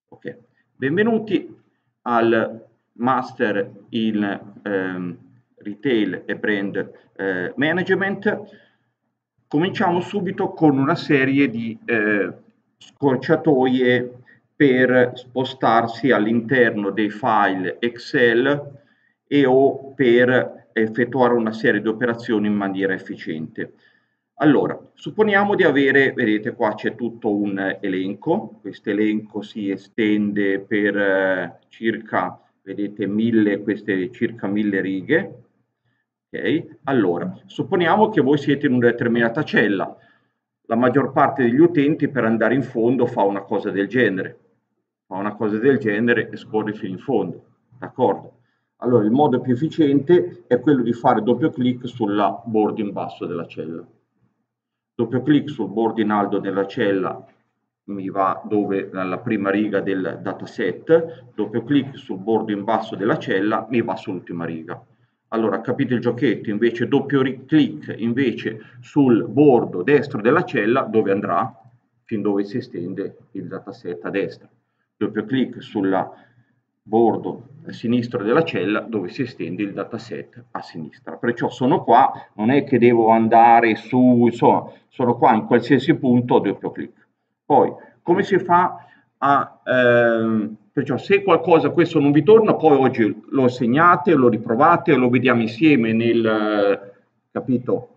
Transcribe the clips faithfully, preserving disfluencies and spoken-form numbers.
Ok, benvenuti al Master in ehm, Retail e Brand eh, Management. Cominciamo subito con una serie di eh, scorciatoie per spostarsi all'interno dei file Excel e o per effettuare una serie di operazioni in maniera efficiente. Allora, supponiamo di avere, vedete qua c'è tutto un elenco, questo elenco si estende per eh, circa, vedete, mille, queste circa mille righe. Ok? Allora, supponiamo che voi siete in una determinata cella, la maggior parte degli utenti per andare in fondo fa una cosa del genere, fa una cosa del genere e scorre fino in fondo, d'accordo? Allora, il modo più efficiente è quello di fare doppio clic sulla bordo in basso della cella. Doppio clic sul bordo in alto della cella mi va dove alla prima riga del dataset, doppio clic sul bordo in basso della cella mi va sull'ultima riga. Allora capite il giochetto, invece doppio clic invece sul bordo destro della cella dove andrà, fin dove si estende il dataset a destra. Doppio clic sul bordo sinistro della cella dove si estende il dataset a sinistra. Perciò sono qua, non è che devo andare su, insomma, sono qua in qualsiasi punto, doppio clic. Poi, come si fa a... Ehm, perciò se qualcosa questo non vi torna, poi oggi lo segnate, lo riprovate, lo vediamo insieme nel... capito?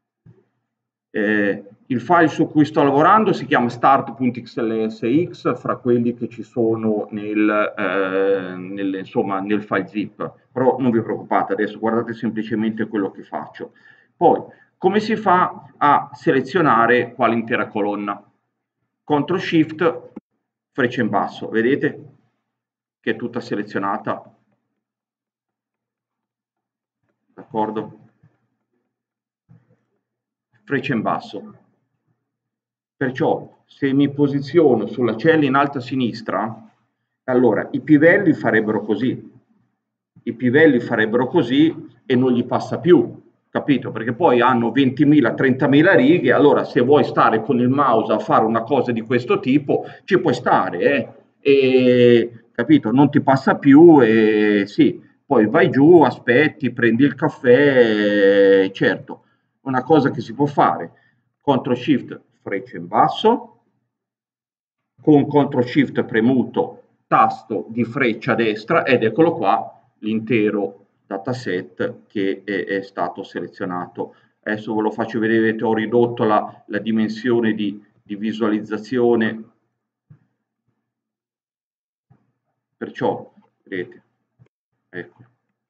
Eh, il file su cui sto lavorando si chiama start.xlsx, fra quelli che ci sono nel, eh, nel, insomma, nel file zip, però non vi preoccupate, adesso guardate semplicemente quello che faccio. Poi, come si fa a selezionare qua l'intera colonna? control shift, freccia in basso, vedete che è tutta selezionata, d'accordo? Freccia in basso. Perciò se mi posiziono sulla cella in alto a sinistra, allora i pivelli farebbero così, i pivelli farebbero così e non gli passa più, capito? Perché poi hanno ventimila, trentamila righe, allora se vuoi stare con il mouse a fare una cosa di questo tipo, ci puoi stare, eh? E, capito? Non ti passa più e sì, poi vai giù, aspetti, prendi il caffè, certo, una cosa che si può fare, control shift freccia in basso, con control shift premuto tasto di freccia a destra ed eccolo qua l'intero dataset che è, è stato selezionato. Adesso ve lo faccio vedere, ho ridotto la, la dimensione di, di visualizzazione, perciò vedete, ecco.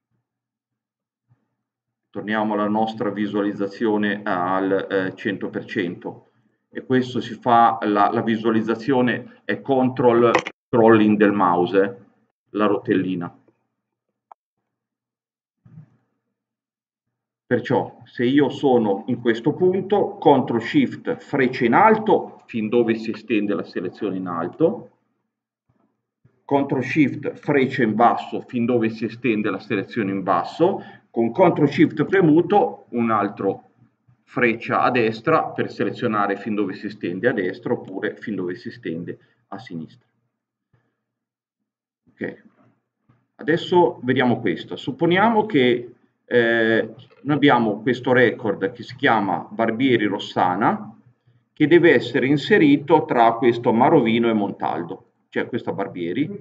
Torniamo alla nostra visualizzazione al eh, cento per cento e questo si fa, la, la visualizzazione è control scrolling del mouse, eh, la rotellina. Perciò se io sono in questo punto, control shift freccia in alto fin dove si estende la selezione in alto, control shift freccia in basso fin dove si estende la selezione in basso, con control shift premuto un altro freccia a destra per selezionare fin dove si estende a destra oppure fin dove si estende a sinistra. Ok, adesso vediamo questo. Supponiamo che eh, noi abbiamo questo record che si chiama Barbieri Rossana, che deve essere inserito tra questo Marovino e Montaldo, cioè questa Barbieri.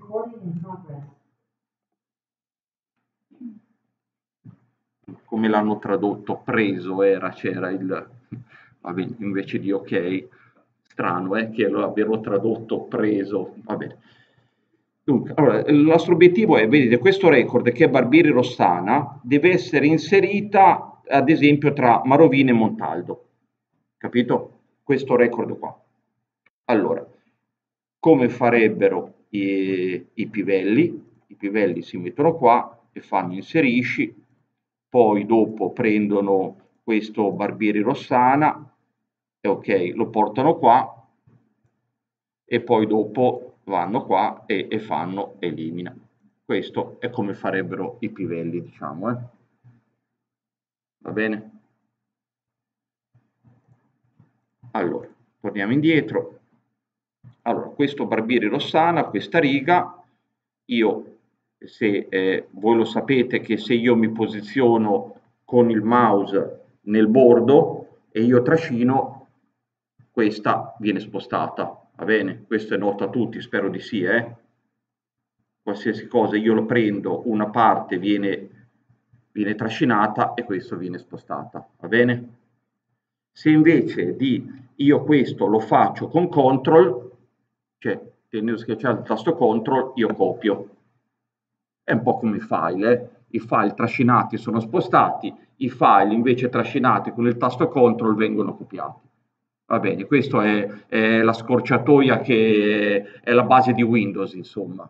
Come l'hanno tradotto, preso era, c'era il, vabbè, invece di ok, strano eh, che lo abbiano tradotto preso, va bene. Dunque, allora, il nostro obiettivo è, vedete, questo record che è Barbieri Rossana deve essere inserita, ad esempio, tra Marovino e Montaldo, capito? Questo record qua. Allora, come farebbero i, i pivelli? I pivelli si mettono qua e fanno inserisci, poi dopo prendono questo Barbieri Rossana e ok, lo portano qua e poi dopo vanno qua e, e fanno elimina. Questo è come farebbero i pivelli, diciamo, eh. Va bene? Allora, torniamo indietro. Allora, questo Barbieri Rossana, questa riga, io, se eh, voi lo sapete che se io mi posiziono con il mouse nel bordo e io trascino, questa viene spostata, va bene? Questo è noto a tutti, spero di sì, eh? Qualsiasi cosa io lo prendo, una parte viene, viene trascinata e questo viene spostata, va bene? Se invece di io questo lo faccio con control, cioè tenendo schiacciato il tasto control, io copio. È un po' come i file, eh? I file trascinati sono spostati, i file invece trascinati con il tasto control vengono copiati. Va bene, questa è, è la scorciatoia che è la base di Windows, insomma.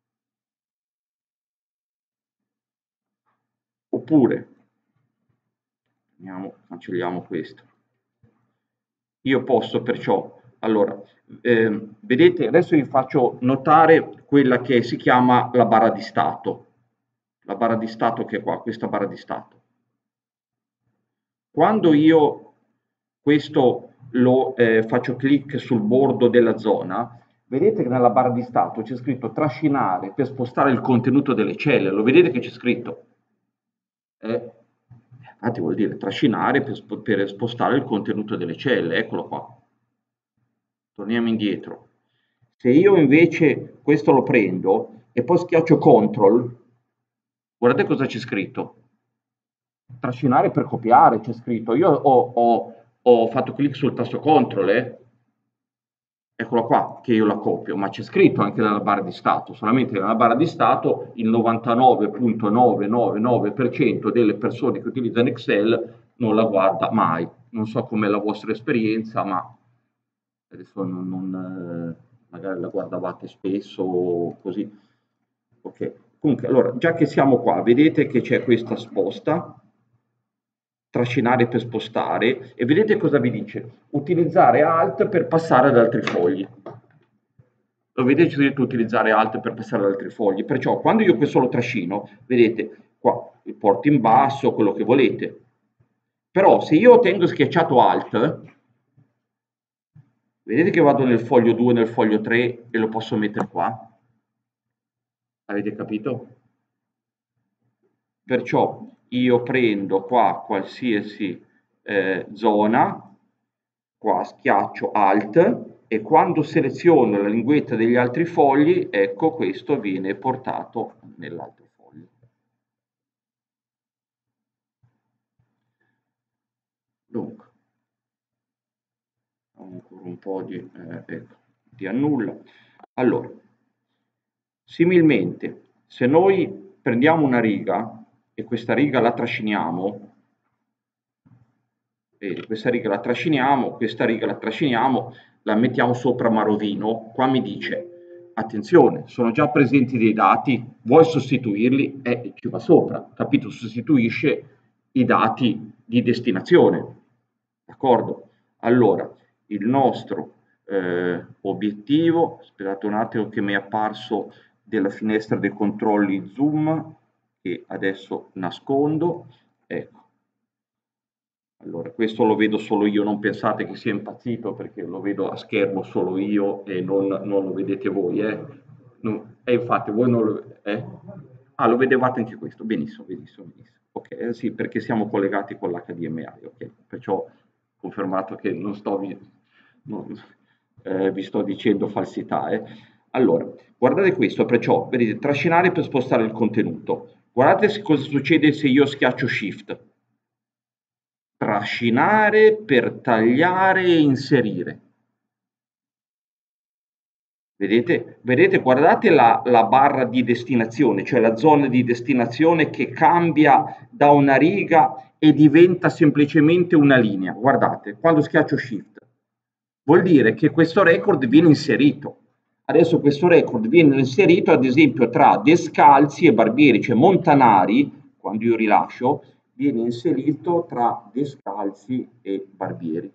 Oppure, andiamo, cancelliamo questo. Io posso perciò, allora, eh, vedete, adesso vi faccio notare quella che si chiama la barra di stato. La barra di stato che è qua, questa barra di stato. Quando io questo lo eh, faccio clic sul bordo della zona, vedete che nella barra di stato c'è scritto trascinare per spostare il contenuto delle celle, lo vedete che c'è scritto? Eh, infatti vuol dire trascinare per, per spostare il contenuto delle celle, eccolo qua. Torniamo indietro. Se io invece questo lo prendo e poi schiaccio control, guardate cosa c'è scritto. Trascinare per copiare c'è scritto. Io ho, ho, ho fatto clic sul tasto control, eh? Eccolo qua, che io la copio, ma c'è scritto anche nella barra di stato, solamente nella barra di stato il novantanove virgola novecentonovantanove per cento delle persone che utilizzano Excel non la guarda mai. Non so com'è la vostra esperienza, ma adesso non, non, eh, magari la guardavate spesso o così. Ok, comunque, allora, già che siamo qua, vedete che c'è questa sposta, trascinare per spostare, e vedete cosa vi dice? Utilizzare Alt per passare ad altri fogli. Lo vedete c'è scritto utilizzare Alt per passare ad altri fogli, perciò quando io questo lo trascino, vedete qua, il porto in basso, quello che volete. Però se io tengo schiacciato Alt, vedete che vado nel foglio due, nel foglio tre e lo posso mettere qua? Avete capito? Perciò io prendo qua qualsiasi eh, zona, qua schiaccio Alt e quando seleziono la linguetta degli altri fogli, ecco questo viene portato nell'altro foglio. Dunque, ancora un po' di, eh, ecco, di annulla. Allora, similmente, se noi prendiamo una riga e questa riga la trasciniamo, vedi, questa riga la trasciniamo, questa riga la trasciniamo, la mettiamo sopra Marovino, qua mi dice, attenzione, sono già presenti dei dati, vuoi sostituirli? E eh, ci va sopra, capito? Sostituisce i dati di destinazione, d'accordo? Allora, il nostro eh, obiettivo, aspettate un attimo che mi è apparso della finestra dei controlli zoom, che adesso nascondo, ecco. Allora, questo lo vedo solo io, non pensate che sia impazzito perché lo vedo a schermo solo io e non, non lo vedete voi, eh? No, e infatti voi non lo... Eh? Ah, lo vedevate anche questo, benissimo, benissimo, benissimo. Ok, eh, sì, perché siamo collegati con l'H D M I, ok? Perciò confermato che non sto vi, non, eh, vi sto dicendo falsità, eh? Allora, guardate questo, perciò, vedete, trascinare per spostare il contenuto. Guardate cosa succede se io schiaccio Shift. Trascinare per tagliare e inserire. Vedete? Vedete? Guardate la, la barra di destinazione, cioè la zona di destinazione che cambia da una riga e diventa semplicemente una linea. Guardate, quando schiaccio Shift, vuol dire che questo record viene inserito. Adesso questo record viene inserito ad esempio tra Descalzi e Barbieri, cioè Montanari, quando io rilascio, viene inserito tra Descalzi e Barbieri.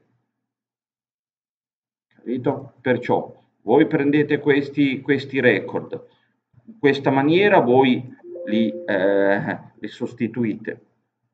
Capito? Perciò voi prendete questi, questi record, in questa maniera voi li, eh, li sostituite.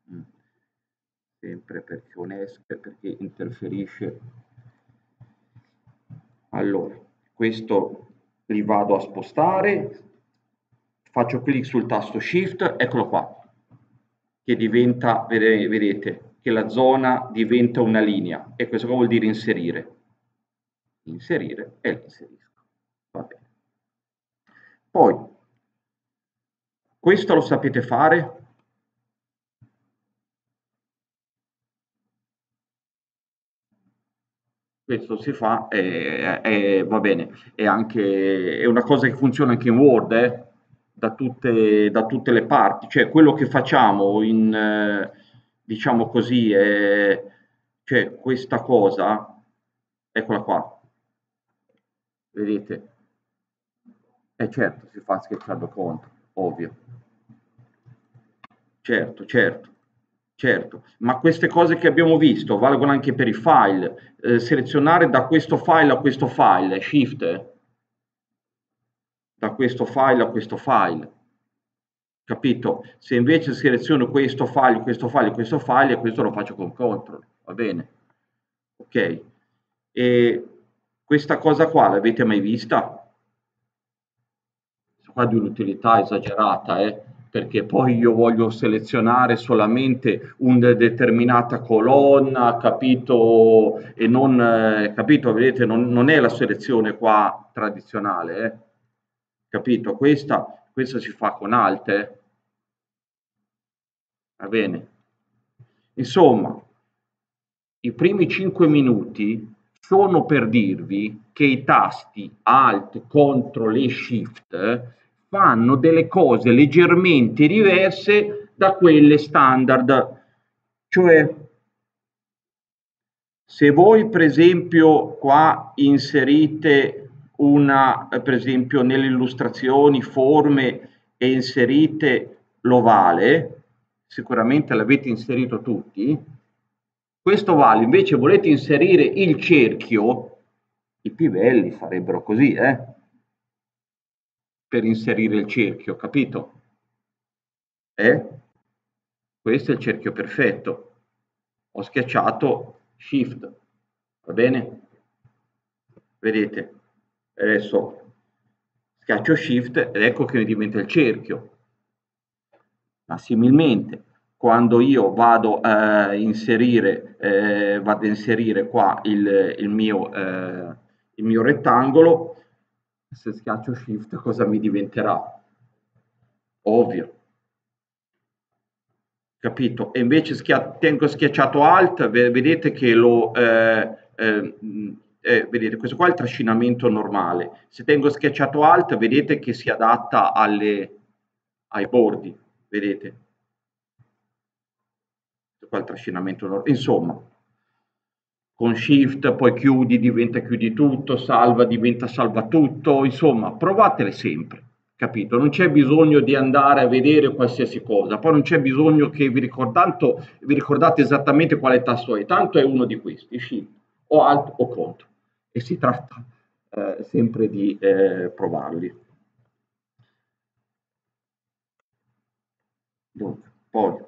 Sempre perché un E S C, perché interferisce. Allora, questo li vado a spostare, faccio clic sul tasto Shift, eccolo qua, che diventa, vedete, che la zona diventa una linea, e questo qua vuol dire inserire. Inserire e l'inserisco. Va bene. Poi, questo lo sapete fare? Questo si fa e, e va bene, è anche è una cosa che funziona anche in Word, eh, da tutte, da tutte le parti, cioè quello che facciamo in, eh, diciamo così, è, cioè questa cosa, eccola qua, vedete? E certo, si fa schiacciando contro, ovvio. Certo, certo, certo, ma queste cose che abbiamo visto valgono anche per i file. Eh, selezionare da questo file a questo file, Shift, eh? Da questo file a questo file, capito? Se invece seleziono questo file, questo file, questo file, e questo lo faccio con CTRL, va bene? Ok. E questa cosa qua l'avete mai vista? Qua di un'utilità esagerata, eh? Perché poi io voglio selezionare solamente una determinata colonna, capito? E non, eh, capito? Vedete, non, non è la selezione qua tradizionale, eh? Capito? Questa, questa si fa con Alt, eh? Va bene? Insomma, i primi cinque minuti sono per dirvi che i tasti Alt, CTRL e Shift eh, fanno delle cose leggermente diverse da quelle standard. Cioè, se voi per esempio qua inserite una, per esempio nelle illustrazioni, forme e inserite l'ovale, sicuramente l'avete inserito tutti, questo vale, invece volete inserire il cerchio, i pivelli farebbero così, eh? Per inserire il cerchio, capito? Eh? Questo è il cerchio perfetto. Ho schiacciato Shift, va bene? Vedete? Adesso schiaccio Shift ed ecco che mi diventa il cerchio. Ma similmente, quando io vado a inserire, eh, vado a inserire qua il, il, mio, eh, il mio rettangolo, se schiaccio Shift cosa mi diventerà? Ovvio, capito? E invece schia tengo schiacciato Alt, vedete che lo... Eh, eh, eh, vedete, questo qua è il trascinamento normale. Se tengo schiacciato Alt, vedete che si adatta alle, ai bordi, vedete? Qua il trascinamento normale. Insomma, con Shift poi chiudi, diventa chiudi tutto, salva, diventa salva tutto, insomma, provatele sempre. Capito? Non c'è bisogno di andare a vedere qualsiasi cosa, poi non c'è bisogno che vi, ricordanto, vi ricordate esattamente quale tasto è, tanto è uno di questi, Shift o Alt o Ctrl, e si tratta eh, sempre di eh, provarli. Dunque, poi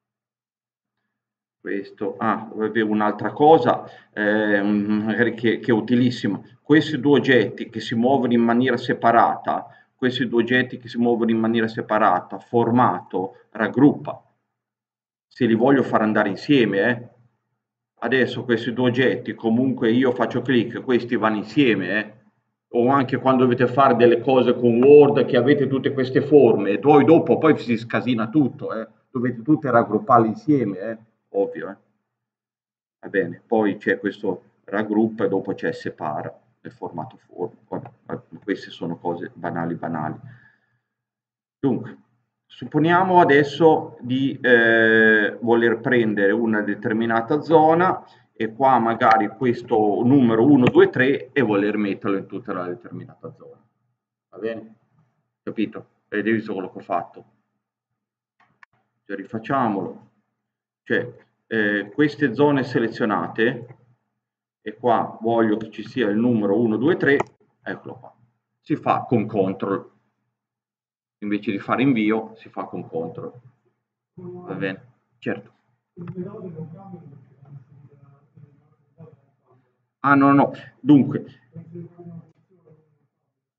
questo, ah, avevo un'altra cosa, eh, magari che, che è utilissima. Questi due oggetti che si muovono in maniera separata, questi due oggetti che si muovono in maniera separata, formato, raggruppa. Se li voglio far andare insieme, eh. Adesso questi due oggetti, comunque io faccio clic, questi vanno insieme, eh. O anche quando dovete fare delle cose con Word, che avete tutte queste forme, e poi dopo poi si scasina tutto, eh. Dovete tutte raggrupparle insieme, eh. Ovvio, eh. Va bene, poi c'è questo raggruppa e dopo c'è separa nel formato form. Vabbè, queste sono cose banali banali. Dunque, supponiamo adesso di eh, voler prendere una determinata zona e qua magari questo numero uno, due, tre e voler metterlo in tutta la determinata zona. Va bene? Capito? Avete visto quello che ho fatto? Cioè, rifacciamolo. Cioè, eh, queste zone selezionate, e qua voglio che ci sia il numero uno, due, tre, eccolo qua. Si fa con CTRL. Invece di fare invio, si fa con CTRL. Va bene? Certo. Ah, no, no. Dunque,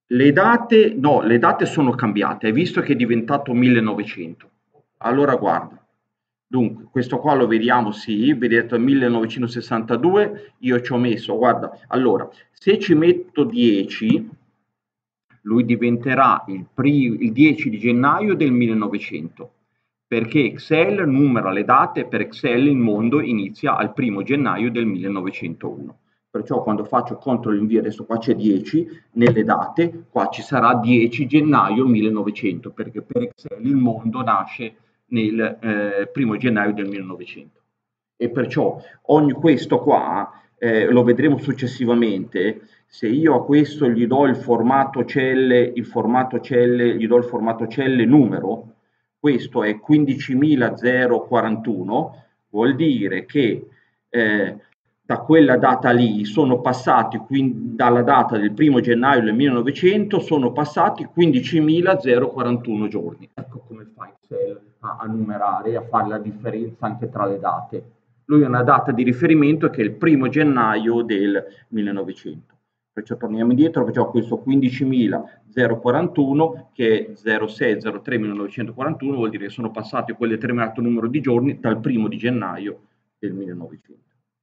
Le date, no, le date sono cambiate, hai visto che è diventato millenovecento. Allora guarda, dunque, questo qua lo vediamo, sì, vedete millenovecentosessantadue, io ci ho messo, guarda, allora, se ci metto dieci, lui diventerà il, il dieci di gennaio del millenovecento, perché Excel numera le date, per Excel il mondo inizia al primo gennaio del millenovecentouno. Perciò quando faccio control invio, adesso qua c'è dieci, nelle date, qua ci sarà dieci gennaio millenovecento, perché per Excel il mondo nasce nel eh, primo gennaio del millenovecento. E perciò ogni questo qua, eh, lo vedremo successivamente, se io a questo gli do il formato celle, il formato celle, gli do il formato celle numero, questo è quindicimila quarantuno, vuol dire che eh, da quella data lì sono passati, quindi dalla data del primo gennaio del millenovecento, sono passati quindicimila quarantuno giorni. Ecco come fa Excel a, a numerare e a fare la differenza anche tra le date. Lui ha una data di riferimento che è il primo gennaio del millenovecento. Perciò torniamo indietro, perciò questo quindicimila quarantuno che è zero sei zero tre millenovecentoquarantuno, vuol dire che sono passati quel determinato numero di giorni dal primo di gennaio del millenovecento.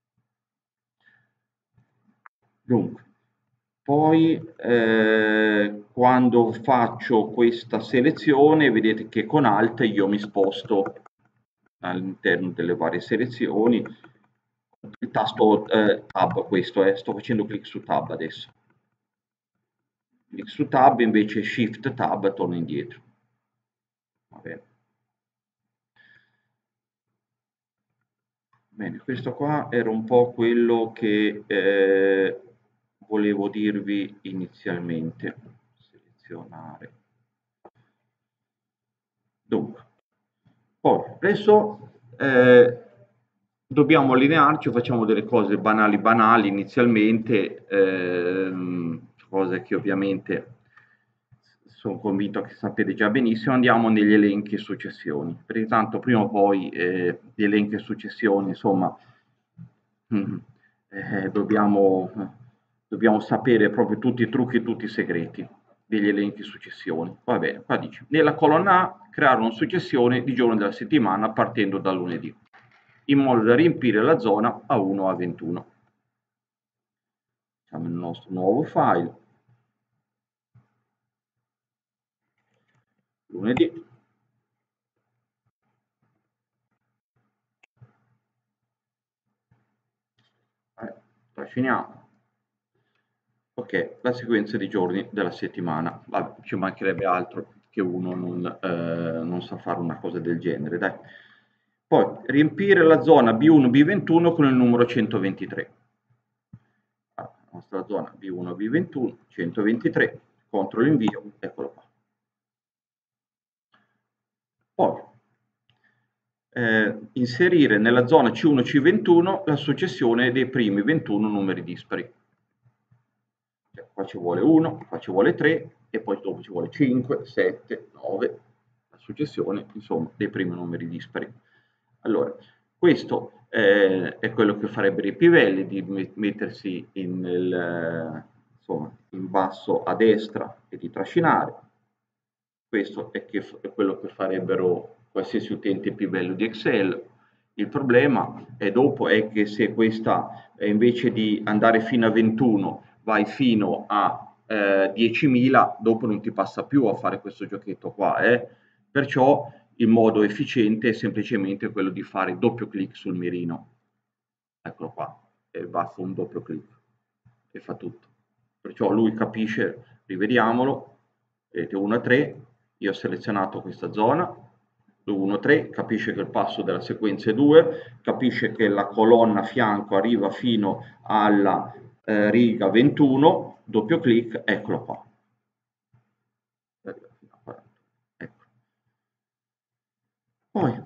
Dunque, poi eh, quando faccio questa selezione, vedete che con Alt io mi sposto all'interno delle varie selezioni. Il tasto eh, Tab, questo è, eh, sto facendo clic su Tab adesso. Clic su Tab, invece Shift Tab torno indietro. Va bene. Bene, questo qua era un po' quello che eh, volevo dirvi inizialmente. Selezionare. Dunque, poi adesso eh, dobbiamo allinearci, facciamo delle cose banali banali inizialmente, ehm, cose che ovviamente sono convinto che sapete già benissimo. Andiamo negli elenchi e successioni, perché tanto prima o poi eh, gli elenchi e successioni, insomma, eh, dobbiamo, dobbiamo sapere proprio tutti i trucchi e tutti i segreti degli elenchi e successioni. Va bene, qua dice, nella colonna A creare una successione di giorni della settimana partendo da lunedì, in modo da riempire la zona A uno A ventuno. Facciamo il nostro nuovo file, lunedì, eh, trasciniamo. Ok, la sequenza di giorni della settimana. Vabbè, ci mancherebbe altro che uno non, eh, non sa fare una cosa del genere, dai. Poi riempire la zona B uno B ventuno con il numero centoventitré. La nostra zona B uno B ventuno, centoventitré, contro l'invio, eccolo qua. Poi eh, inserire nella zona C uno C ventuno la successione dei primi ventuno numeri dispari. Cioè, qua ci vuole uno, qua ci vuole tre e poi dopo ci vuole cinque, sette, nove, la successione insomma dei primi numeri dispari. Allora, questo eh, è quello che farebbero i pivelli, di mettersi in, nel, insomma, in basso a destra e di trascinare. Questo è, che, è quello che farebbero qualsiasi utente pivello di Excel. Il problema è dopo è che se questa eh, invece di andare fino a ventuno vai fino a eh, diecimila, dopo non ti passa più a fare questo giochetto qua. Eh? Perciò il modo efficiente è semplicemente quello di fare doppio clic sul mirino. Eccolo qua, e basta un doppio clic e fa tutto. Perciò lui capisce, rivediamolo, vedete uno a tre, io ho selezionato questa zona, uno tre, capisce che il passo della sequenza è due, capisce che la colonna a fianco arriva fino alla eh, riga ventuno, doppio clic, eccolo qua. Ecco. Poi,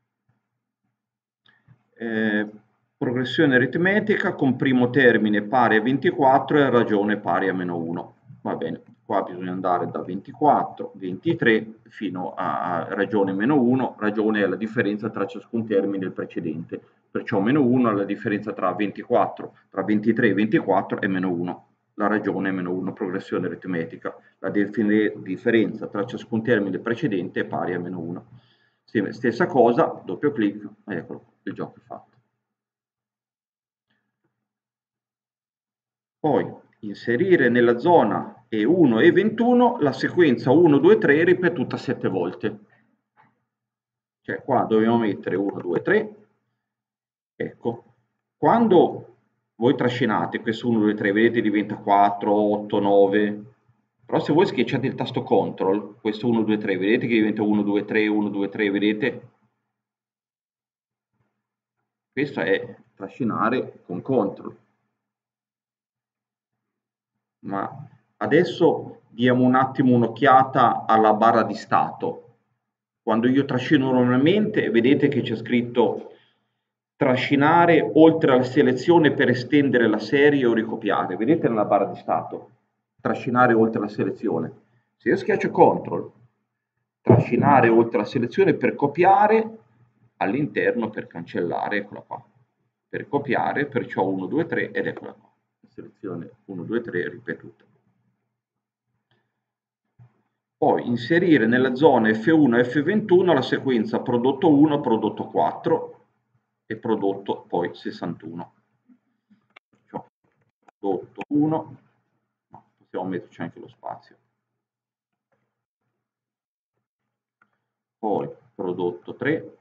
eh, progressione aritmetica con primo termine pari a ventiquattro e ragione pari a meno uno. Va bene, qua bisogna andare da ventiquattro, ventitré fino a ragione meno uno, ragione è la differenza tra ciascun termine e il precedente, perciò meno uno è la differenza tra ventiquattro, tra ventitré e ventiquattro è meno uno. la ragione meno uno, progressione aritmetica. La differenza tra ciascun termine precedente è pari a meno uno. Stessa cosa, doppio clic, e eccolo, il gioco è fatto. Poi inserire nella zona E uno e ventuno la sequenza uno, due, tre ripetuta sette volte. Cioè qua dobbiamo mettere uno, due, tre. Ecco, quando voi trascinate questo uno, due, tre, vedete diventa quattro, otto, nove. Però se voi schiacciate il tasto control, questo uno, due, tre, vedete che diventa uno, due, tre, uno, due, tre, vedete? Questo è trascinare con control. Ma adesso diamo un attimo un'occhiata alla barra di stato. Quando io trascino normalmente, vedete che c'è scritto trascinare oltre alla selezione per estendere la serie o ricopiare. Vedete nella barra di stato? Trascinare oltre la selezione. Se io schiaccio control, trascinare oltre la selezione per copiare, all'interno per cancellare, eccola qua. Per copiare, perciò uno, due, tre ed eccola qua. Selezione uno, due, tre ripetuta. Poi inserire nella zona F uno e F ventuno la sequenza prodotto uno, prodotto quattro e prodotto poi sessantuno. Cioè, prodotto uno, ma possiamo metterci anche lo spazio. Poi prodotto tre.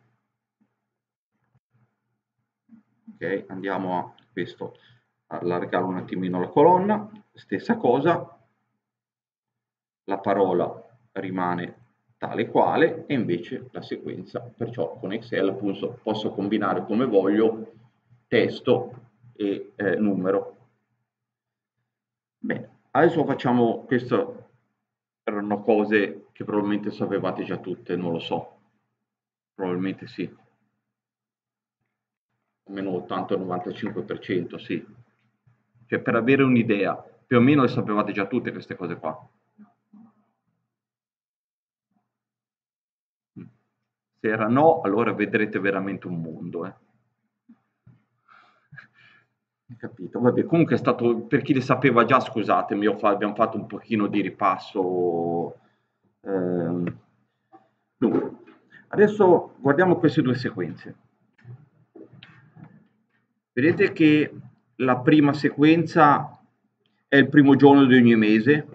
Ok, andiamo a questo, allargare un attimino la colonna, stessa cosa, la parola rimane tale quale e invece la sequenza, perciò con Excel appunto posso combinare come voglio testo e eh, numero. Bene, adesso facciamo, queste erano cose che probabilmente sapevate già tutte, non lo so, probabilmente sì, almeno ottanta novantacinque per cento sì, cioè per avere un'idea, più o meno le sapevate già tutte queste cose qua. Se era no, allora vedrete veramente un mondo. Eh. Capito? Vabbè, comunque è stato, per chi le sapeva già, scusatemi, fa, abbiamo fatto un pochino di ripasso. Ehm. Dunque, adesso guardiamo queste due sequenze. Vedete che la prima sequenza è il primo giorno di ogni mese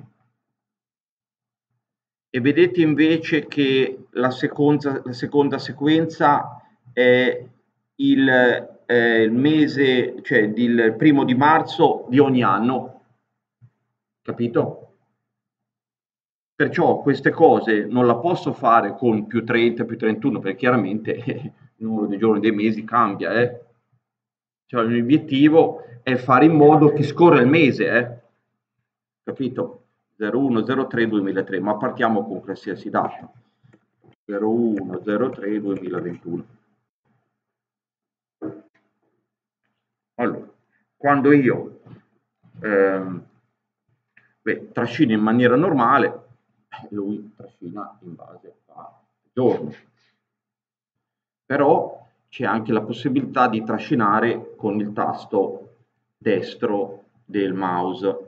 e vedete invece che la seconda, la seconda sequenza è il, eh, il mese, cioè il primo di marzo di ogni anno, capito? Perciò queste cose non la posso fare con più trenta, più trentuno, perché chiaramente eh, il numero dei giorni dei mesi cambia, eh? Cioè l'obiettivo è fare in modo che scorra il mese, eh? Capito? zero uno zero tre duemilatré, ma partiamo con qualsiasi data. zero uno zero tre duemilaventuno. Allora, quando io ehm, beh, trascino in maniera normale, lui trascina in base a giorni. Però c'è anche la possibilità di trascinare con il tasto destro del mouse.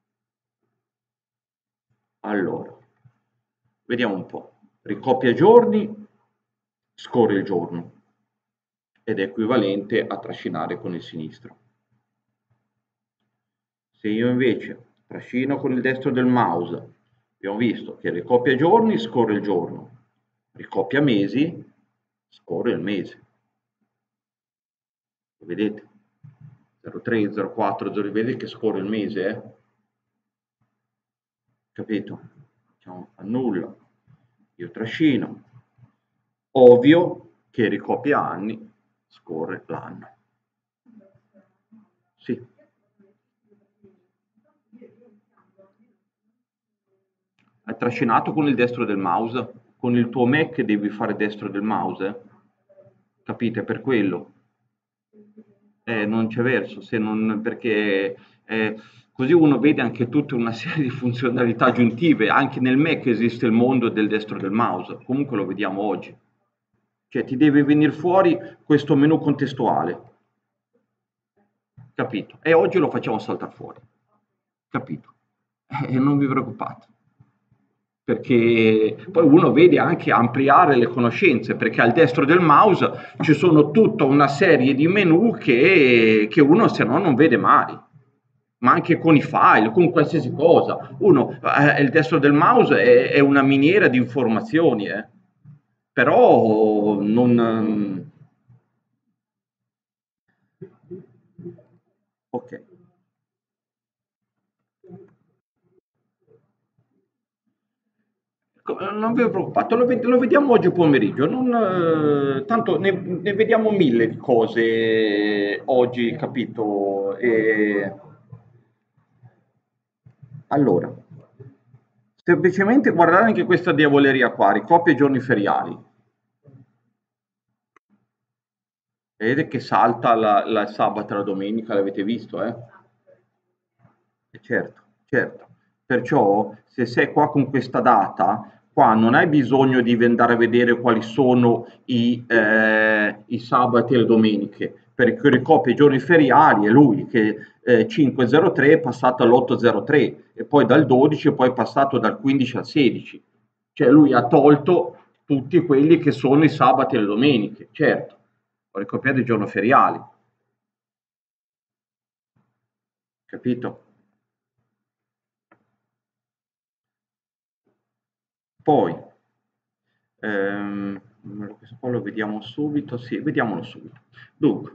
Allora, vediamo un po'. Ricopia giorni, scorre il giorno ed è equivalente a trascinare con il sinistro. Se io invece trascino con il destro del mouse, abbiamo visto che ricopia giorni, scorre il giorno, ricopia mesi, scorre il mese. Vedete? zero tre, zero quattro, zero, vedete che scorre il mese, eh? Capito? Diciamo, annulla, io trascino. Ovvio che ricopia anni, scorre l'anno. Sì. Hai trascinato con il destro del mouse? Con il tuo Mac devi fare destro del mouse? Eh? Capite? Per quello. Eh, non c'è verso, se non, perché eh, così uno vede anche tutta una serie di funzionalità aggiuntive. Anche nel Mac esiste il mondo del destro del mouse, comunque lo vediamo oggi. Cioè ti deve venire fuori questo menu contestuale, capito? E oggi lo facciamo saltare fuori. capito? E eh, non vi preoccupate, perché poi uno vede anche ampliare le conoscenze, perché al destro del mouse ci sono tutta una serie di menu che, che uno se no non vede mai, ma anche con i file, con qualsiasi cosa. Uno, eh, il destro del mouse è, è una miniera di informazioni, eh. Però non... Ok. Non vi preoccupate, lo, ved- lo vediamo oggi pomeriggio. Non, eh, tanto ne, ne vediamo mille di cose oggi, capito? E... Allora, semplicemente guardate anche questa diavoleria qua, ricoppia i giorni feriali. Vedete che salta la, la sabato e la domenica, l'avete visto, eh? Eh, certo, certo. Perciò se sei qua con questa data, qua non hai bisogno di andare a vedere quali sono i, eh, i sabati e le domeniche, perché ricopre i giorni feriali, è lui che eh, cinque zero tre è passato all'otto zero tre e poi dal dodici e poi è passato dal quindici al sedici. Cioè lui ha tolto tutti quelli che sono i sabati e le domeniche, certo, ho ricopiato i giorni feriali, capito? Poi, ehm, questo qua lo vediamo subito, sì, vediamolo subito. Dunque,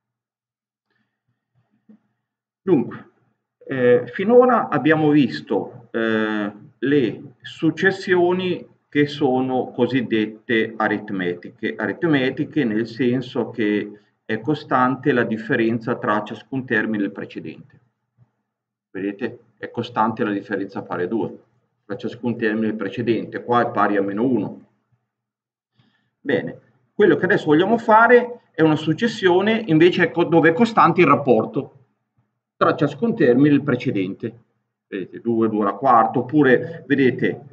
dunque eh, finora abbiamo visto eh, le successioni che sono cosiddette aritmetiche, aritmetiche nel senso che è costante la differenza tra ciascun termine e il precedente. Vedete? È costante la differenza pari a due tra ciascun termine precedente, qua è pari a meno uno. Bene, quello che adesso vogliamo fare è una successione invece dove è costante il rapporto tra ciascun termine e il precedente. Vedete, due, due alla quarta, oppure vedete,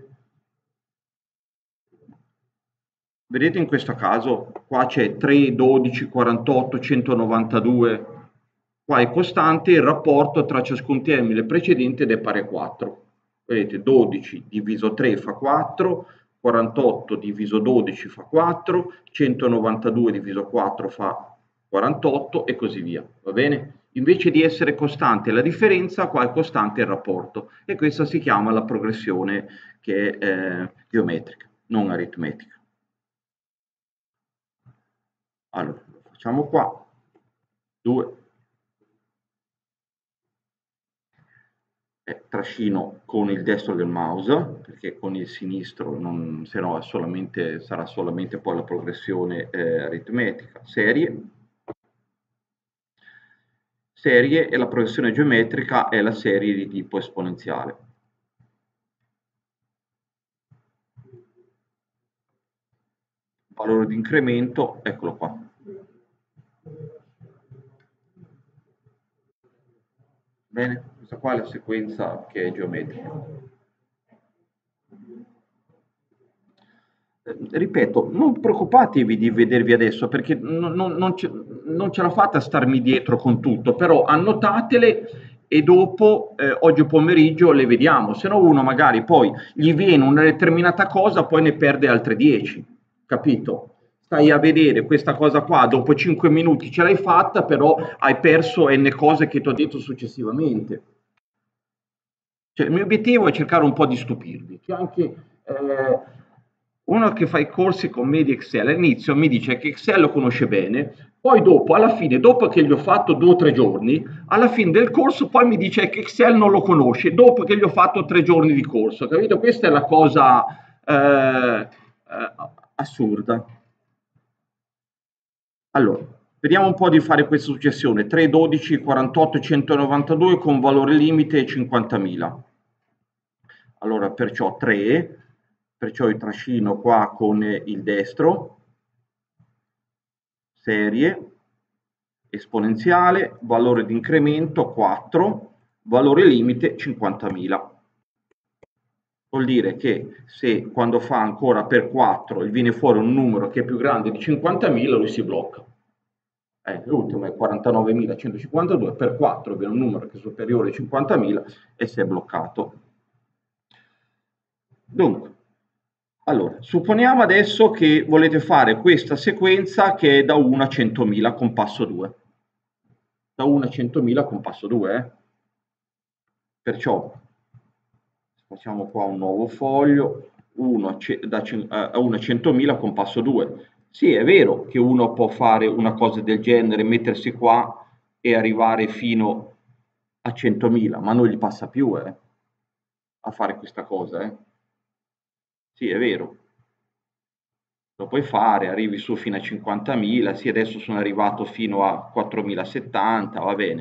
vedete in questo caso qua c'è tre, dodici, quarantotto, centonovantadue, qua è costante il rapporto tra ciascun termine precedente ed è pari a quattro. Vedete, dodici diviso tre fa quattro, quarantotto diviso dodici fa quattro, centonovantadue diviso quattro fa quarantotto e così via, va bene? Invece di essere costante la differenza, qua è costante il rapporto e questa si chiama la progressione che è eh, geometrica, non aritmetica. Allora, lo facciamo qua, due, eh, trascino con il destro del mouse, perché con il sinistro non, se no solamente, sarà solamente poi la progressione eh, aritmetica, serie, serie e la progressione geometrica è la serie di tipo esponenziale. Valore di incremento, eccolo qua. Bene, questa qua è la sequenza che è geometrica. Ripeto, non preoccupatevi di vedervi adesso perché non, non, non, ce, non ce la fate a starmi dietro con tutto, però annotatele e dopo eh, oggi pomeriggio le vediamo, se no uno magari poi gli viene una determinata cosa, poi ne perde altre dieci, capito? Stai a vedere questa cosa qua, dopo cinque minuti ce l'hai fatta, però hai perso n cose che ti ho detto successivamente. Cioè, il mio obiettivo è cercare un po' di stupirvi. C'è anche eh, uno che fa i corsi con me di Excel, all'inizio mi dice che Excel lo conosce bene, poi dopo, alla fine, dopo che gli ho fatto due o tre giorni, alla fine del corso poi mi dice che Excel non lo conosce, dopo che gli ho fatto tre giorni di corso, capito? Questa è la cosa eh, eh, assurda. Allora, vediamo un po' di fare questa successione, tre, dodici, quarantotto, centonovantadue con valore limite cinquantamila. Allora, perciò tre, perciò il trascino qua con il destro, serie, esponenziale, valore di incremento quattro, valore limite cinquantamila. Vuol dire che se quando fa ancora per quattro gli viene fuori un numero che è più grande di cinquantamila, lui si blocca. eh, l'ultimo è quarantanovemilacentocinquantadue, per quattro viene un numero che è superiore ai cinquantamila e si è bloccato. Dunque, allora, supponiamo adesso che volete fare questa sequenza che è da uno a centomila con passo due. Da uno a centomila con passo due, eh? Perciò facciamo qua un nuovo foglio, uno a, da, a uno a centomila con passo due. Sì, è vero che uno può fare una cosa del genere, mettersi qua e arrivare fino a centomila, ma non gli passa più eh, a fare questa cosa. Eh. Sì, è vero. Lo puoi fare, arrivi su fino a cinquantamila, sì, adesso sono arrivato fino a quattromilasettanta, va bene.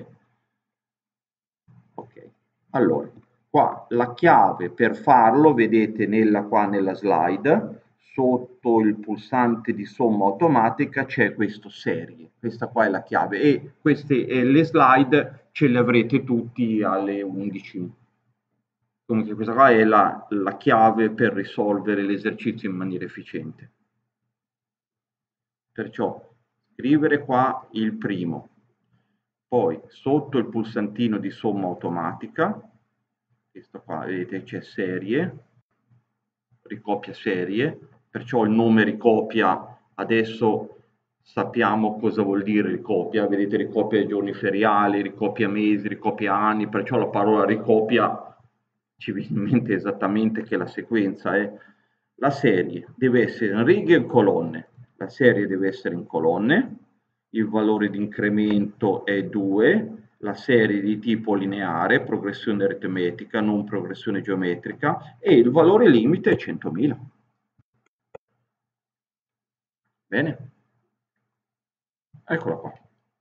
Ok, allora, qua la chiave per farlo, vedete nella, qua nella slide, sotto il pulsante di somma automatica c'è questo serie, questa qua è la chiave e queste e le slide ce le avrete tutti alle undici. Comunque questa qua è la, la chiave per risolvere l'esercizio in maniera efficiente. Perciò scrivere qua il primo, poi sotto il pulsantino di somma automatica, questo qua vedete c'è serie, ricopia serie, perciò il nome ricopia, adesso sappiamo cosa vuol dire ricopia, vedete ricopia giorni feriali, ricopia mesi, ricopia anni, perciò la parola ricopia ci viene in mente esattamente che la sequenza è la serie deve essere in righe e in colonne, la serie deve essere in colonne, il valore di incremento è due, la serie di tipo lineare, progressione aritmetica, non progressione geometrica e il valore limite è centomila. Bene? Eccola qua.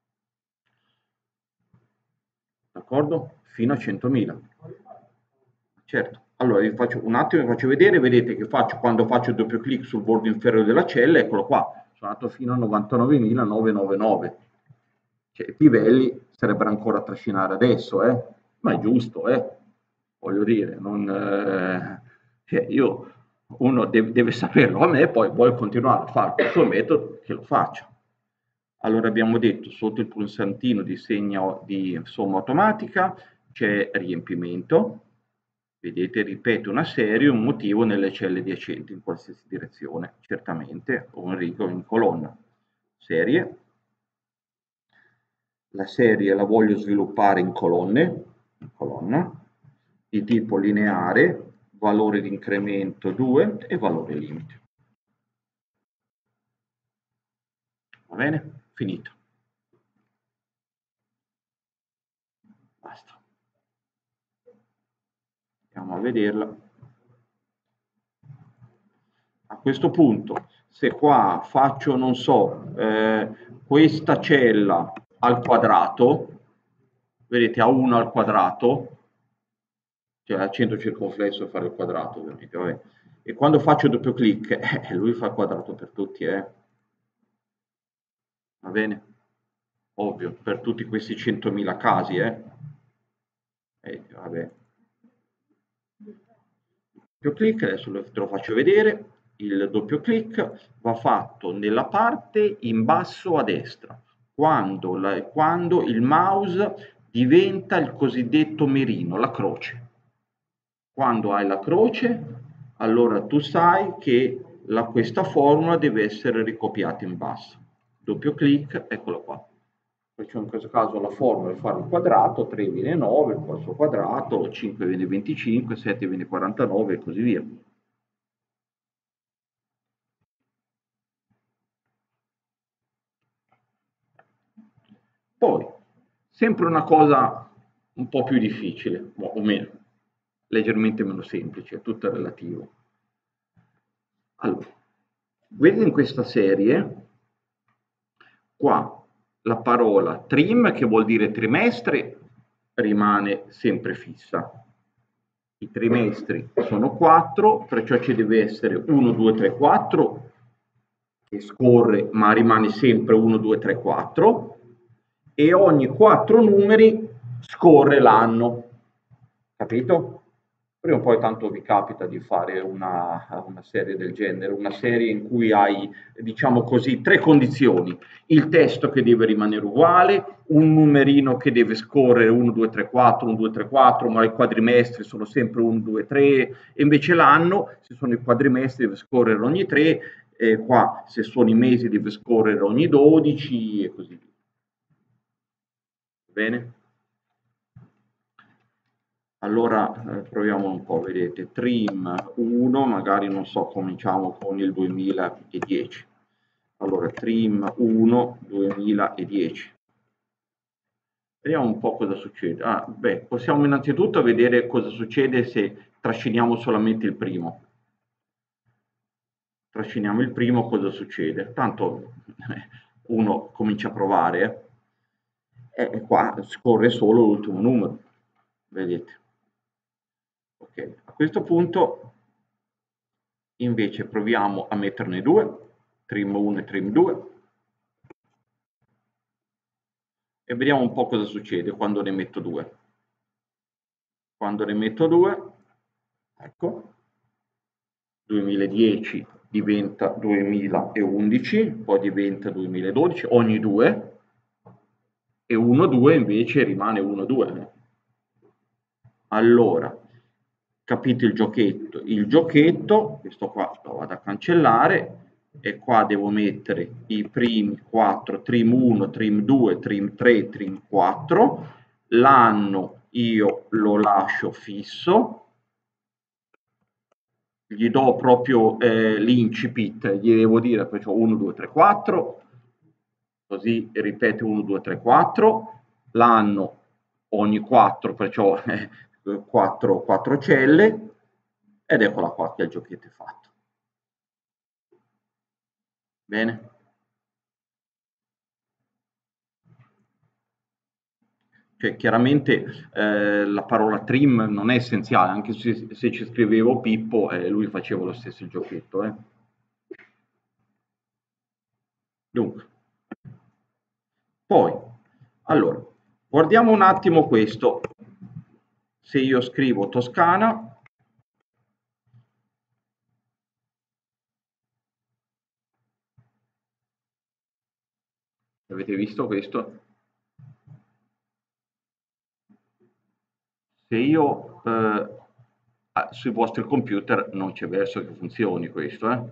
D'accordo? Fino a centomila. Certo. Allora vi faccio un attimo, vi faccio vedere, vedete che faccio quando faccio il doppio clic sul bordo inferiore della cella, eccolo qua, sono andato fino a novantanovemilanovecentonovantanove. Cioè, i pivelli sarebbero ancora a trascinare adesso, eh? Ma è giusto, eh? Voglio dire, non, eh, cioè io, uno deve, deve saperlo a me, poi vuole continuare a fare il suo metodo, che lo faccia. Allora abbiamo detto, sotto il pulsantino di segno di somma automatica c'è riempimento, vedete, ripeto una serie, un motivo nelle celle adiacenti in qualsiasi direzione, certamente, o in riga o in colonna. Serie. La serie la voglio sviluppare in colonne, in colonna, di tipo lineare, valore di incremento due e valore limite. Va bene? Finito. Basta. Andiamo a vederla. A questo punto, se qua faccio, non so, eh, questa cella al quadrato, vedete, a uno al quadrato, cioè al centro circonflesso fare il quadrato, ovviamente, vabbè. E quando faccio doppio clic, eh, lui fa il quadrato per tutti, eh. Va bene? Ovvio, per tutti questi centomila casi, eh. Eh, vabbè. Doppio clic, adesso te lo faccio vedere, il doppio clic va fatto nella parte in basso a destra, quando, la, quando il mouse diventa il cosiddetto mirino, la croce. Quando hai la croce, allora tu sai che la, questa formula deve essere ricopiata in basso. Doppio clic, eccolo qua. Perciò in questo caso la formula è fare il quadrato, tre viene nove, il suo quadrato, cinque viene venticinque, sette viene quarantanove e così via. Poi, sempre una cosa un po' più difficile, o meno, leggermente meno semplice, è tutto relativo. Allora, vedete in questa serie, qua la parola trim, che vuol dire trimestre, rimane sempre fissa. I trimestri sono quattro, perciò ci deve essere uno, due, tre, quattro, che scorre ma rimane sempre uno, due, tre, quattro, e ogni quattro numeri scorre l'anno. Capito? Prima o poi tanto vi capita di fare una, una serie del genere, una serie in cui hai, diciamo così, tre condizioni: il testo che deve rimanere uguale, un numerino che deve scorrere uno, due, tre, quattro, uno, due, tre, quattro, ma i quadrimestri sono sempre uno, due, tre, e invece l'anno, se sono i quadrimestri, deve scorrere ogni tre, e qua se sono i mesi deve scorrere ogni dodici e così via. Bene? Allora eh, proviamo un po', vedete, trim uno, magari non so, cominciamo con il duemiladieci. Allora, trim uno duemiladieci. Vediamo un po' cosa succede. Ah, beh, possiamo innanzitutto vedere cosa succede se trasciniamo solamente il primo. Trasciniamo il primo, cosa succede? Tanto uno comincia a provare, eh, e qua scorre solo l'ultimo numero, vedete. Ok, a questo punto invece proviamo a metterne due, trim uno e trim due, e vediamo un po' cosa succede quando ne metto due. Quando ne metto due, ecco, duemiladieci diventa duemilaundici, poi diventa duemiladodici, ogni due, e uno due invece rimane uno due. Allora, capite il giochetto? Il giochetto, questo qua lo vado a cancellare, e qua devo mettere i primi quattro, trim uno, trim due, trim tre, trim quattro, l'anno io lo lascio fisso, gli do proprio eh, l'incipit, gli devo dire, faccio uno, due, tre, quattro, così ripete uno, due, tre, quattro, l'anno ogni quattro, perciò eh, quattro, quattro celle, ed eccola qua che il giochetto è fatto. Bene? Cioè, chiaramente eh, la parola trim non è essenziale, anche se, se ci scrivevo Pippo, eh, lui faceva lo stesso giochetto. Eh. Dunque, poi, allora, guardiamo un attimo questo. Se io scrivo Toscana, avete visto questo? Se io eh, ah, sui vostri computer non c'è verso che funzioni questo, eh?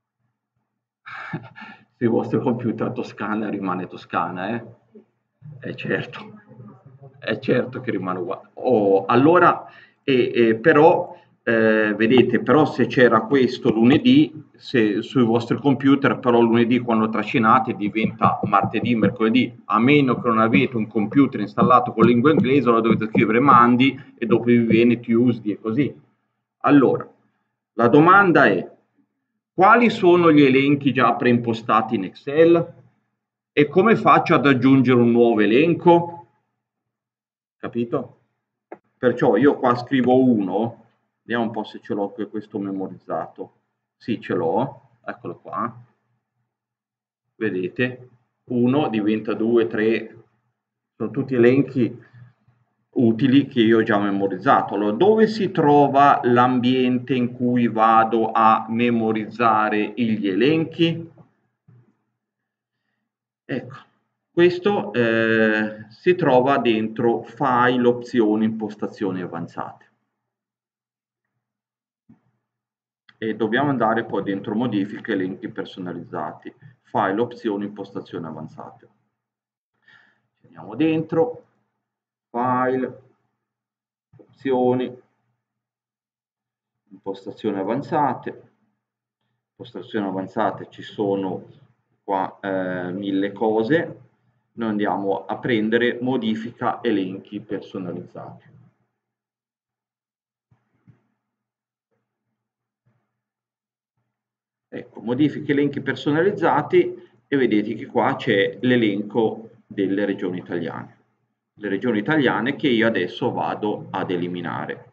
Sui vostri computer Toscana rimane Toscana, eh? È certo, è certo che rimane uguale. Oh, allora, e, e però, eh, vedete, però se c'era questo lunedì, se sui vostri computer, però lunedì quando trascinate diventa martedì, mercoledì, a meno che non avete un computer installato con lingua inglese, allora dovete scrivere Monday e dopo vi viene Tuesday e così. Allora, la domanda è: quali sono gli elenchi già preimpostati in Excel? E come faccio ad aggiungere un nuovo elenco? Capito? Perciò io qua scrivo uno, vediamo un po' se ce l'ho questo memorizzato. Sì, ce l'ho, eccolo qua. Vedete? uno diventa due, tre, sono tutti elenchi utili che io ho già memorizzato. Allora, dove si trova l'ambiente in cui vado a memorizzare gli elenchi? Ecco, questo eh, si trova dentro File, Opzioni, Impostazioni avanzate. E dobbiamo andare poi dentro Modifiche, Elenchi personalizzati, File, Opzioni, Impostazioni avanzate. Andiamo dentro, File, Opzioni, Impostazioni avanzate. Impostazioni avanzate ci sono qua eh, mille cose. Noi andiamo a prendere Modifica, Elenchi personalizzati. Ecco, modifiche elenchi personalizzati, e vedete che qua c'è l'elenco delle regioni italiane. Le regioni italiane che io adesso vado ad eliminare.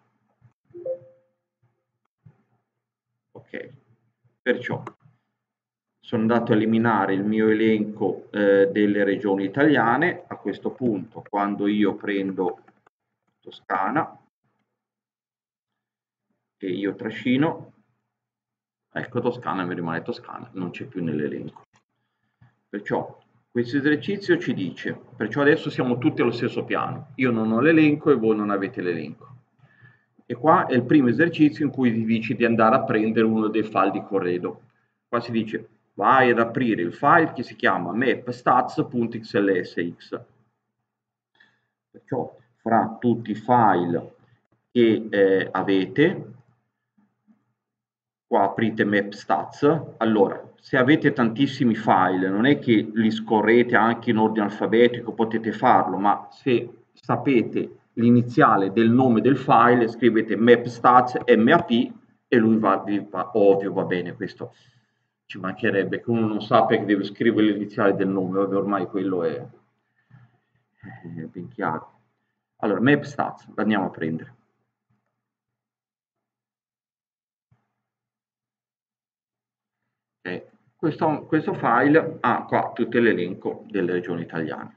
Ok, perciò sono andato a eliminare il mio elenco eh, delle regioni italiane. A questo punto, quando io prendo Toscana, e io trascino, ecco Toscana, mi rimane Toscana, non c'è più nell'elenco. Perciò questo esercizio ci dice, perciò adesso siamo tutti allo stesso piano, io non ho l'elenco e voi non avete l'elenco. E qua è il primo esercizio in cui vi dice di andare a prendere uno dei file di corredo. Qua si dice vai ad aprire il file che si chiama mapstats.xlsx. Perciò fra tutti i file che eh, avete, qua aprite mapstats, allora se avete tantissimi file non è che li scorrete anche in ordine alfabetico, potete farlo, ma se sapete l'iniziale del nome del file scrivete mapstats map e lui va, va ovvio, va bene, questo ci mancherebbe che uno non sappia che deve scrivere l'iniziale del nome, ormai quello è, è ben chiaro. Allora mapstats, andiamo a prendere. Okay. Questo, questo file ha qua tutto l'elenco delle regioni italiane.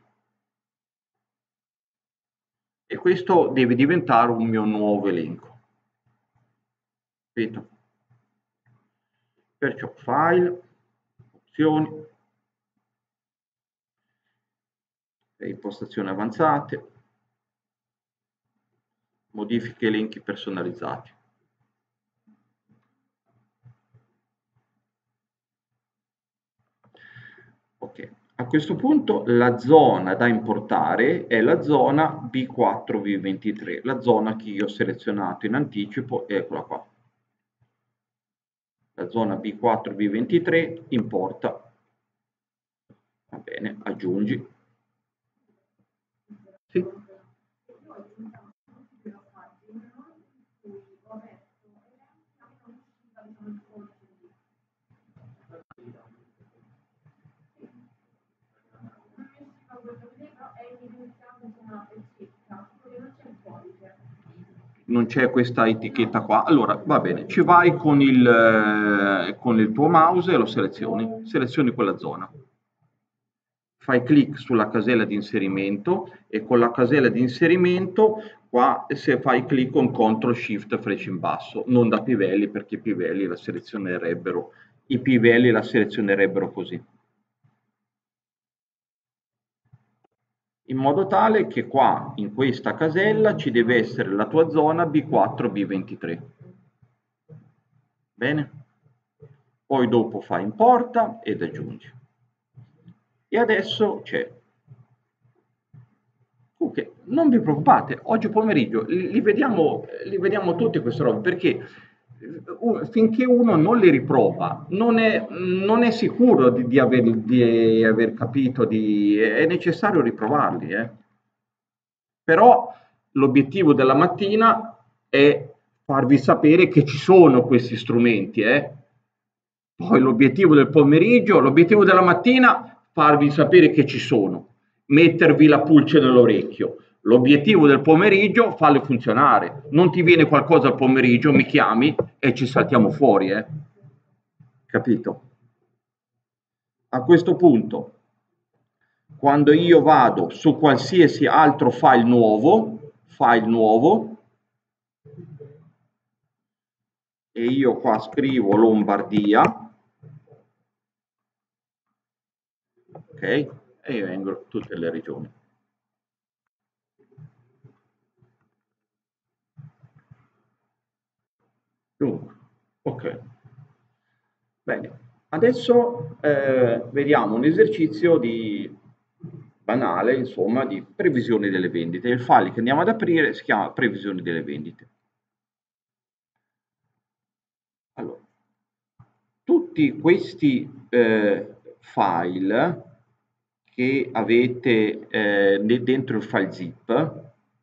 E questo deve diventare un mio nuovo elenco. Capito? Perciò file, opzioni, impostazioni avanzate, modifiche elenchi personalizzati. Ok, a questo punto la zona da importare è la zona B quattro V ventitré, la zona che io ho selezionato in anticipo, eccola qua. La zona B quattro V ventitré importa, va bene, aggiungi. Sì. Non c'è questa etichetta qua, allora va bene, ci vai con il, eh, con il tuo mouse e lo selezioni, selezioni quella zona, fai clic sulla casella di inserimento e con la casella di inserimento qua se fai clic con control shift freccia in basso, non da pivelli perché i pivelli la selezionerebbero, i pivelli la selezionerebbero così. In modo tale che qua in questa casella ci deve essere la tua zona B quattro B ventitré. Bene? Poi dopo fai importa ed aggiungi. E adesso c'è. Ok, non vi preoccupate, oggi pomeriggio li, li, vediamo, li vediamo tutte queste robe perché uh, finché uno non le riprova non è, non è sicuro di, di, aver, di aver capito, di, è necessario riprovarli. Eh. Però l'obiettivo della mattina è farvi sapere che ci sono questi strumenti. Eh. Poi l'obiettivo del pomeriggio, l'obiettivo della mattina, farvi sapere che ci sono, mettervi la pulce nell'orecchio. L'obiettivo del pomeriggio, farle funzionare. Non ti viene qualcosa al pomeriggio, mi chiami e ci saltiamo fuori. Eh. Capito? A questo punto, quando io vado su qualsiasi altro file nuovo, file nuovo, e io qua scrivo Lombardia, ok, e vengono tutte le regioni. Dunque, ok. Bene, adesso eh, vediamo un esercizio di banale, insomma, di previsione delle vendite. Il file che andiamo ad aprire si chiama previsioni delle vendite. Allora, tutti questi eh, file che avete eh, dentro il file zip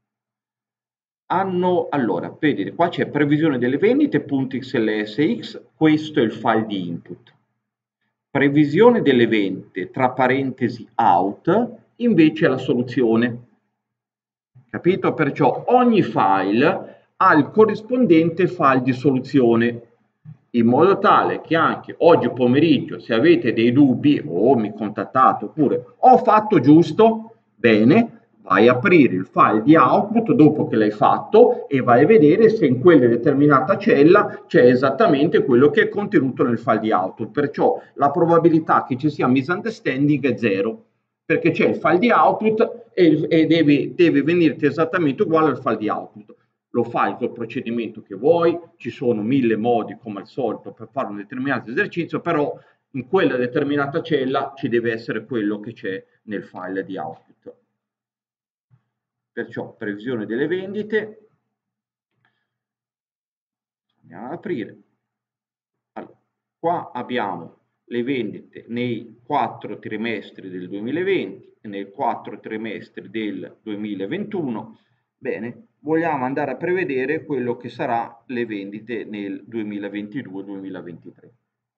hanno, allora, vedete, qua c'è previsione delle vendite.xlsx, questo è il file di input. Previsione delle vendite, tra parentesi out, invece è la soluzione. Capito? Perciò ogni file ha il corrispondente file di soluzione, in modo tale che anche oggi pomeriggio, se avete dei dubbi o mi contattate oppure ho fatto giusto, bene, vai a aprire il file di output dopo che l'hai fatto e vai a vedere se in quella determinata cella c'è esattamente quello che è contenuto nel file di output. Perciò la probabilità che ci sia misunderstanding è zero, perché c'è il file di output e, e deve, deve venirti esattamente uguale al file di output. Lo fai col procedimento che vuoi, ci sono mille modi come al solito per fare un determinato esercizio, però in quella determinata cella ci deve essere quello che c'è nel file di output. Perciò previsione delle vendite, andiamo ad aprire. Allora, qua abbiamo le vendite nei quattro trimestri del duemilaventi e nei quattro trimestri del duemilaventuno. Bene, vogliamo andare a prevedere quello che sarà le vendite nel duemilaventidue duemilaventitré.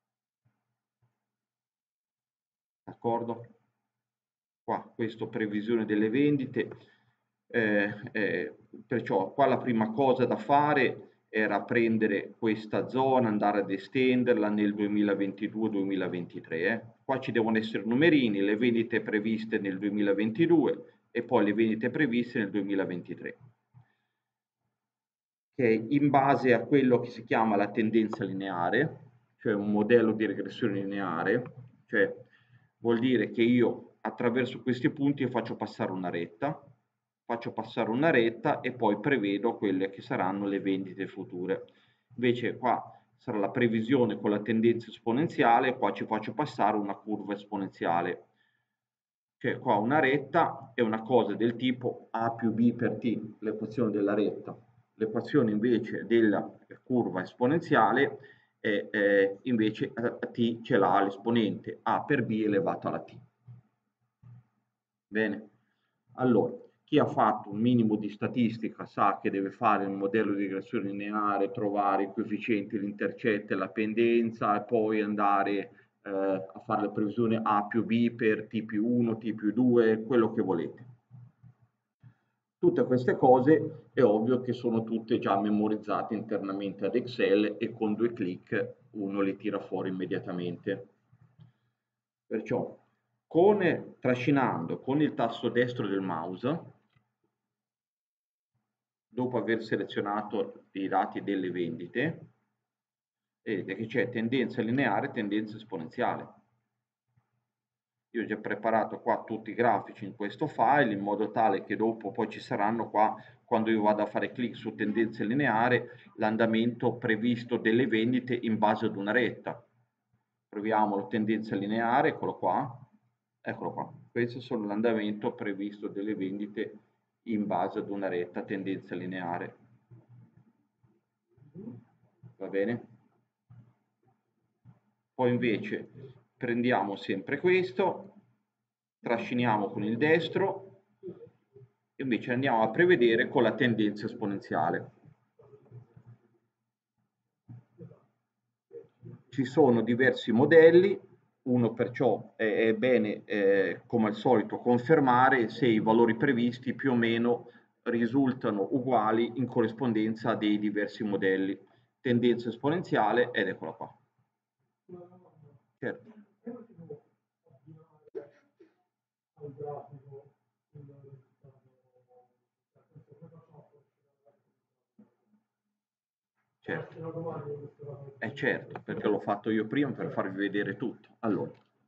D'accordo? Qua, questa previsione delle vendite, eh, eh, perciò qua la prima cosa da fare era prendere questa zona, andare ad estenderla nel duemilaventidue duemilaventitré. Eh. Qua ci devono essere numerini, le vendite previste nel duemilaventidue e poi le vendite previste nel duemilaventitré. Che in base a quello che si chiama la tendenza lineare, cioè un modello di regressione lineare, cioè vuol dire che io attraverso questi punti faccio passare una retta, faccio passare una retta e poi prevedo quelle che saranno le vendite future. Invece qua sarà la previsione con la tendenza esponenziale, qua ci faccio passare una curva esponenziale. Cioè qua una retta è una cosa del tipo A più B per T, l'equazione della retta. L'equazione invece della curva esponenziale è eh, invece a T ce l'ha l'esponente A per B elevato alla T. Bene, allora chi ha fatto un minimo di statistica sa che deve fare un modello di regressione lineare, trovare i coefficienti, l'intercetto e la pendenza e poi andare eh, a fare la previsione A più B per T più uno, T più due, quello che volete. Tutte queste cose è ovvio che sono tutte già memorizzate internamente ad Excel e con due clic uno le tira fuori immediatamente. Perciò con, trascinando con il tasto destro del mouse, dopo aver selezionato i dati delle vendite, vedete che c'è tendenza lineare e tendenza esponenziale. Io ho già preparato qua tutti i grafici in questo file in modo tale che dopo poi ci saranno qua, quando io vado a fare clic su tendenza lineare, l'andamento previsto delle vendite in base ad una retta. Proviamo la tendenza lineare, eccolo qua, eccolo qua. Questo sono l'andamento previsto delle vendite in base ad una retta tendenza lineare. Va bene? Poi invece prendiamo sempre questo, trasciniamo con il destro e invece andiamo a prevedere con la tendenza esponenziale. Ci sono diversi modelli, uno perciò è, è bene eh, come al solito confermare se i valori previsti più o meno risultano uguali in corrispondenza dei diversi modelli. Tendenza esponenziale ed eccola qua. Certo. Certo, è certo, perché l'ho fatto io prima per farvi vedere tutto. Allora,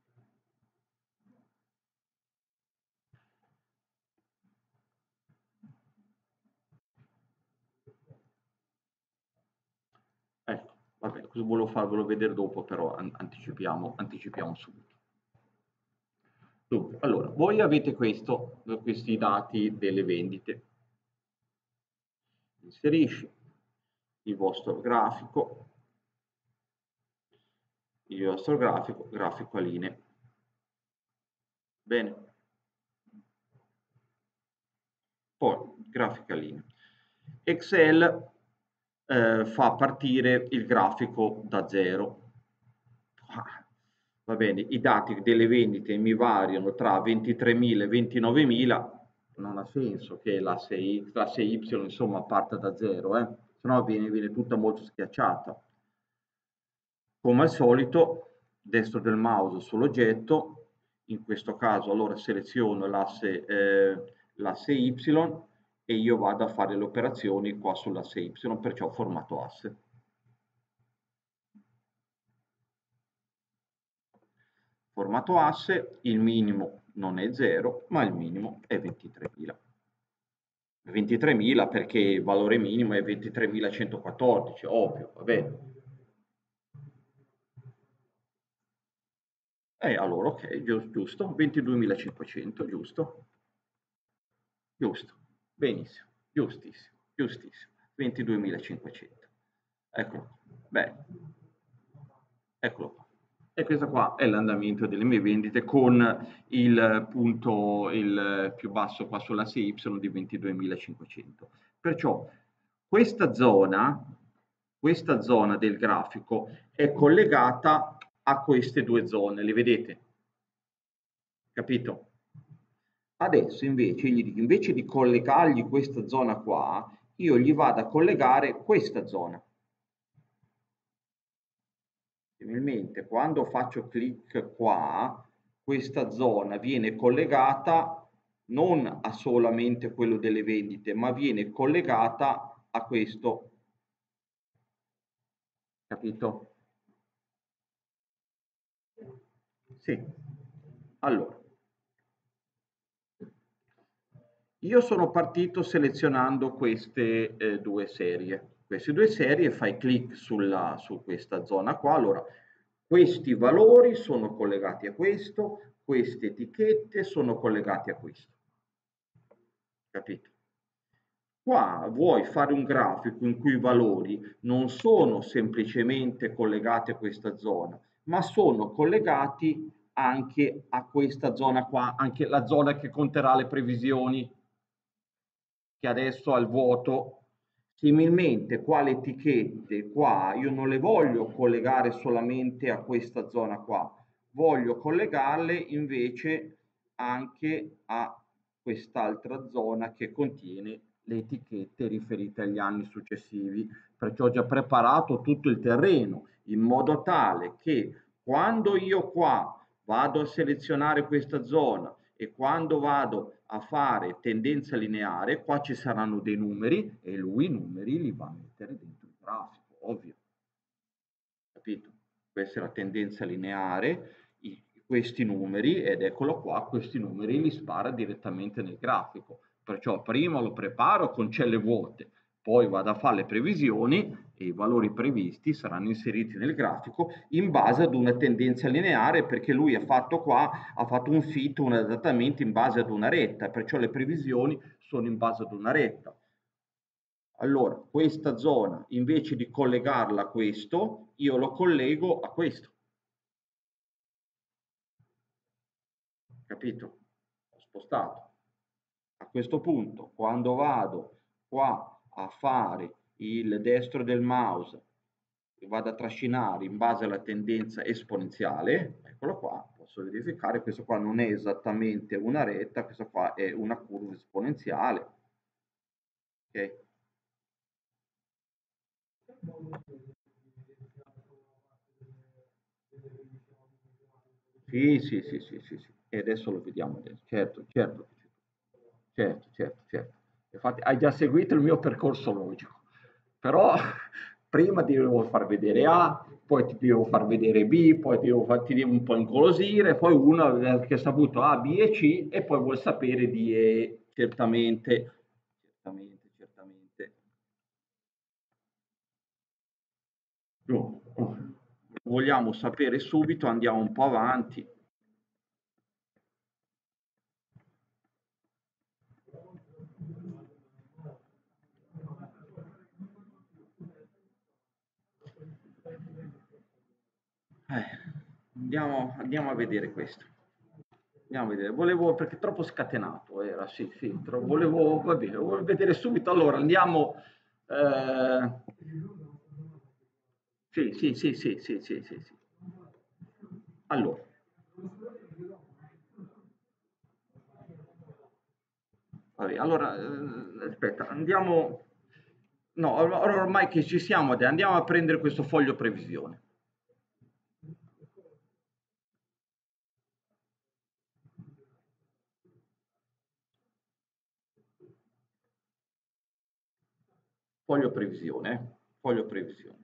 ecco, vabbè, cosa volevo farvelo vedere dopo, però anticipiamo, anticipiamo subito. Dunque, allora, voi avete questo, questi dati delle vendite. Inserisci il vostro grafico, il vostro grafico, grafico a linee. Bene. Poi, grafica a linee. Excel eh, fa partire il grafico da zero. Ah, va bene, i dati delle vendite mi variano tra ventitremila e ventinovemila, non ha senso che l'asse Y, l'asse Y insomma parta da zero, eh? Se no viene, viene tutta molto schiacciata. Come al solito, destro del mouse sull'oggetto, in questo caso allora seleziono l'asse, eh, l'asse Y e io vado a fare le operazioni qua sull'asse Y, perciò formato asse. Formato asse, il minimo non è zero, ma il minimo è ventitremila. ventitremila perché il valore minimo è ventitremilacentoquattordici, ovvio, va bene. E allora ok, giusto, ventiduemilacinquecento, giusto, giusto, benissimo, giustissimo, giustissimo, ventiduemilacinquecento. Eccolo, bene, eccolo qua. E questo qua è l'andamento delle mie vendite con il punto il più basso qua sull'asse Y di ventiduemilacinquecento. Perciò questa zona, questa zona del grafico è collegata a queste due zone, le vedete? Capito? Adesso invece, gli dico, invece di collegargli questa zona qua, io gli vado a collegare questa zona. Similmente, quando faccio clic qua, questa zona viene collegata non a solamente quello delle vendite, ma viene collegata a questo. Capito? Sì. Allora, io sono partito selezionando queste eh, due serie. Queste due serie fai clic sulla, su questa zona qua. Allora, questi valori sono collegati a questo, queste etichette sono collegate a questo. Capito? Qua vuoi fare un grafico in cui i valori non sono semplicemente collegati a questa zona, ma sono collegati anche a questa zona qua, anche la zona che conterà le previsioni, che adesso ha il vuoto. Similmente qua le etichette qua io non le voglio collegare solamente a questa zona qua, voglio collegarle invece anche a quest'altra zona che contiene le etichette riferite agli anni successivi, perciò ho già preparato tutto il terreno in modo tale che quando io qua vado a selezionare questa zona e quando vado a fare tendenza lineare, qua ci saranno dei numeri e lui i numeri li va a mettere dentro il grafico, ovvio. Capito? Questa è la tendenza lineare, i, questi numeri, ed eccolo qua, questi numeri li spara direttamente nel grafico. Perciò prima lo preparo con celle vuote, poi vado a fare le previsioni e i valori previsti saranno inseriti nel grafico in base ad una tendenza lineare, perché lui ha fatto qua, ha fatto un fit, un adattamento in base ad una retta, perciò le previsioni sono in base ad una retta. Allora, questa zona, invece di collegarla a questo, io lo collego a questo. Capito? Ho spostato. A questo punto, quando vado qua a fare il destro del mouse e vado a trascinare in base alla tendenza esponenziale, eccolo qua, posso verificare, questo qua non è esattamente una retta, questa qua è una curva esponenziale. Ok? Sì, sì, sì, sì, sì, sì. E adesso lo vediamo adesso. Certo, certo, certo, certo, certo. Infatti hai già seguito il mio percorso logico, però prima ti devo far vedere A, poi ti devo far vedere B, poi ti devo, far, ti devo un po' ingolosire, poi uno che ha saputo A, B e C e poi vuol sapere D e E. Certamente, certamente, certamente. No, vogliamo sapere subito, andiamo un po' avanti. Eh, andiamo, andiamo a vedere questo. Andiamo a vedere. Volevo, perché è troppo scatenato era, sì, sì, tro- volevo, va bene, volevo vedere subito. Allora, andiamo. eh, sì, sì, sì, sì, sì, sì, sì, sì. Allora, vabbè, allora, eh, aspetta, andiamo. No, allora ormai che ci siamo, andiamo a prendere questo foglio previsione. foglio previsione, eh? Foglio previsione.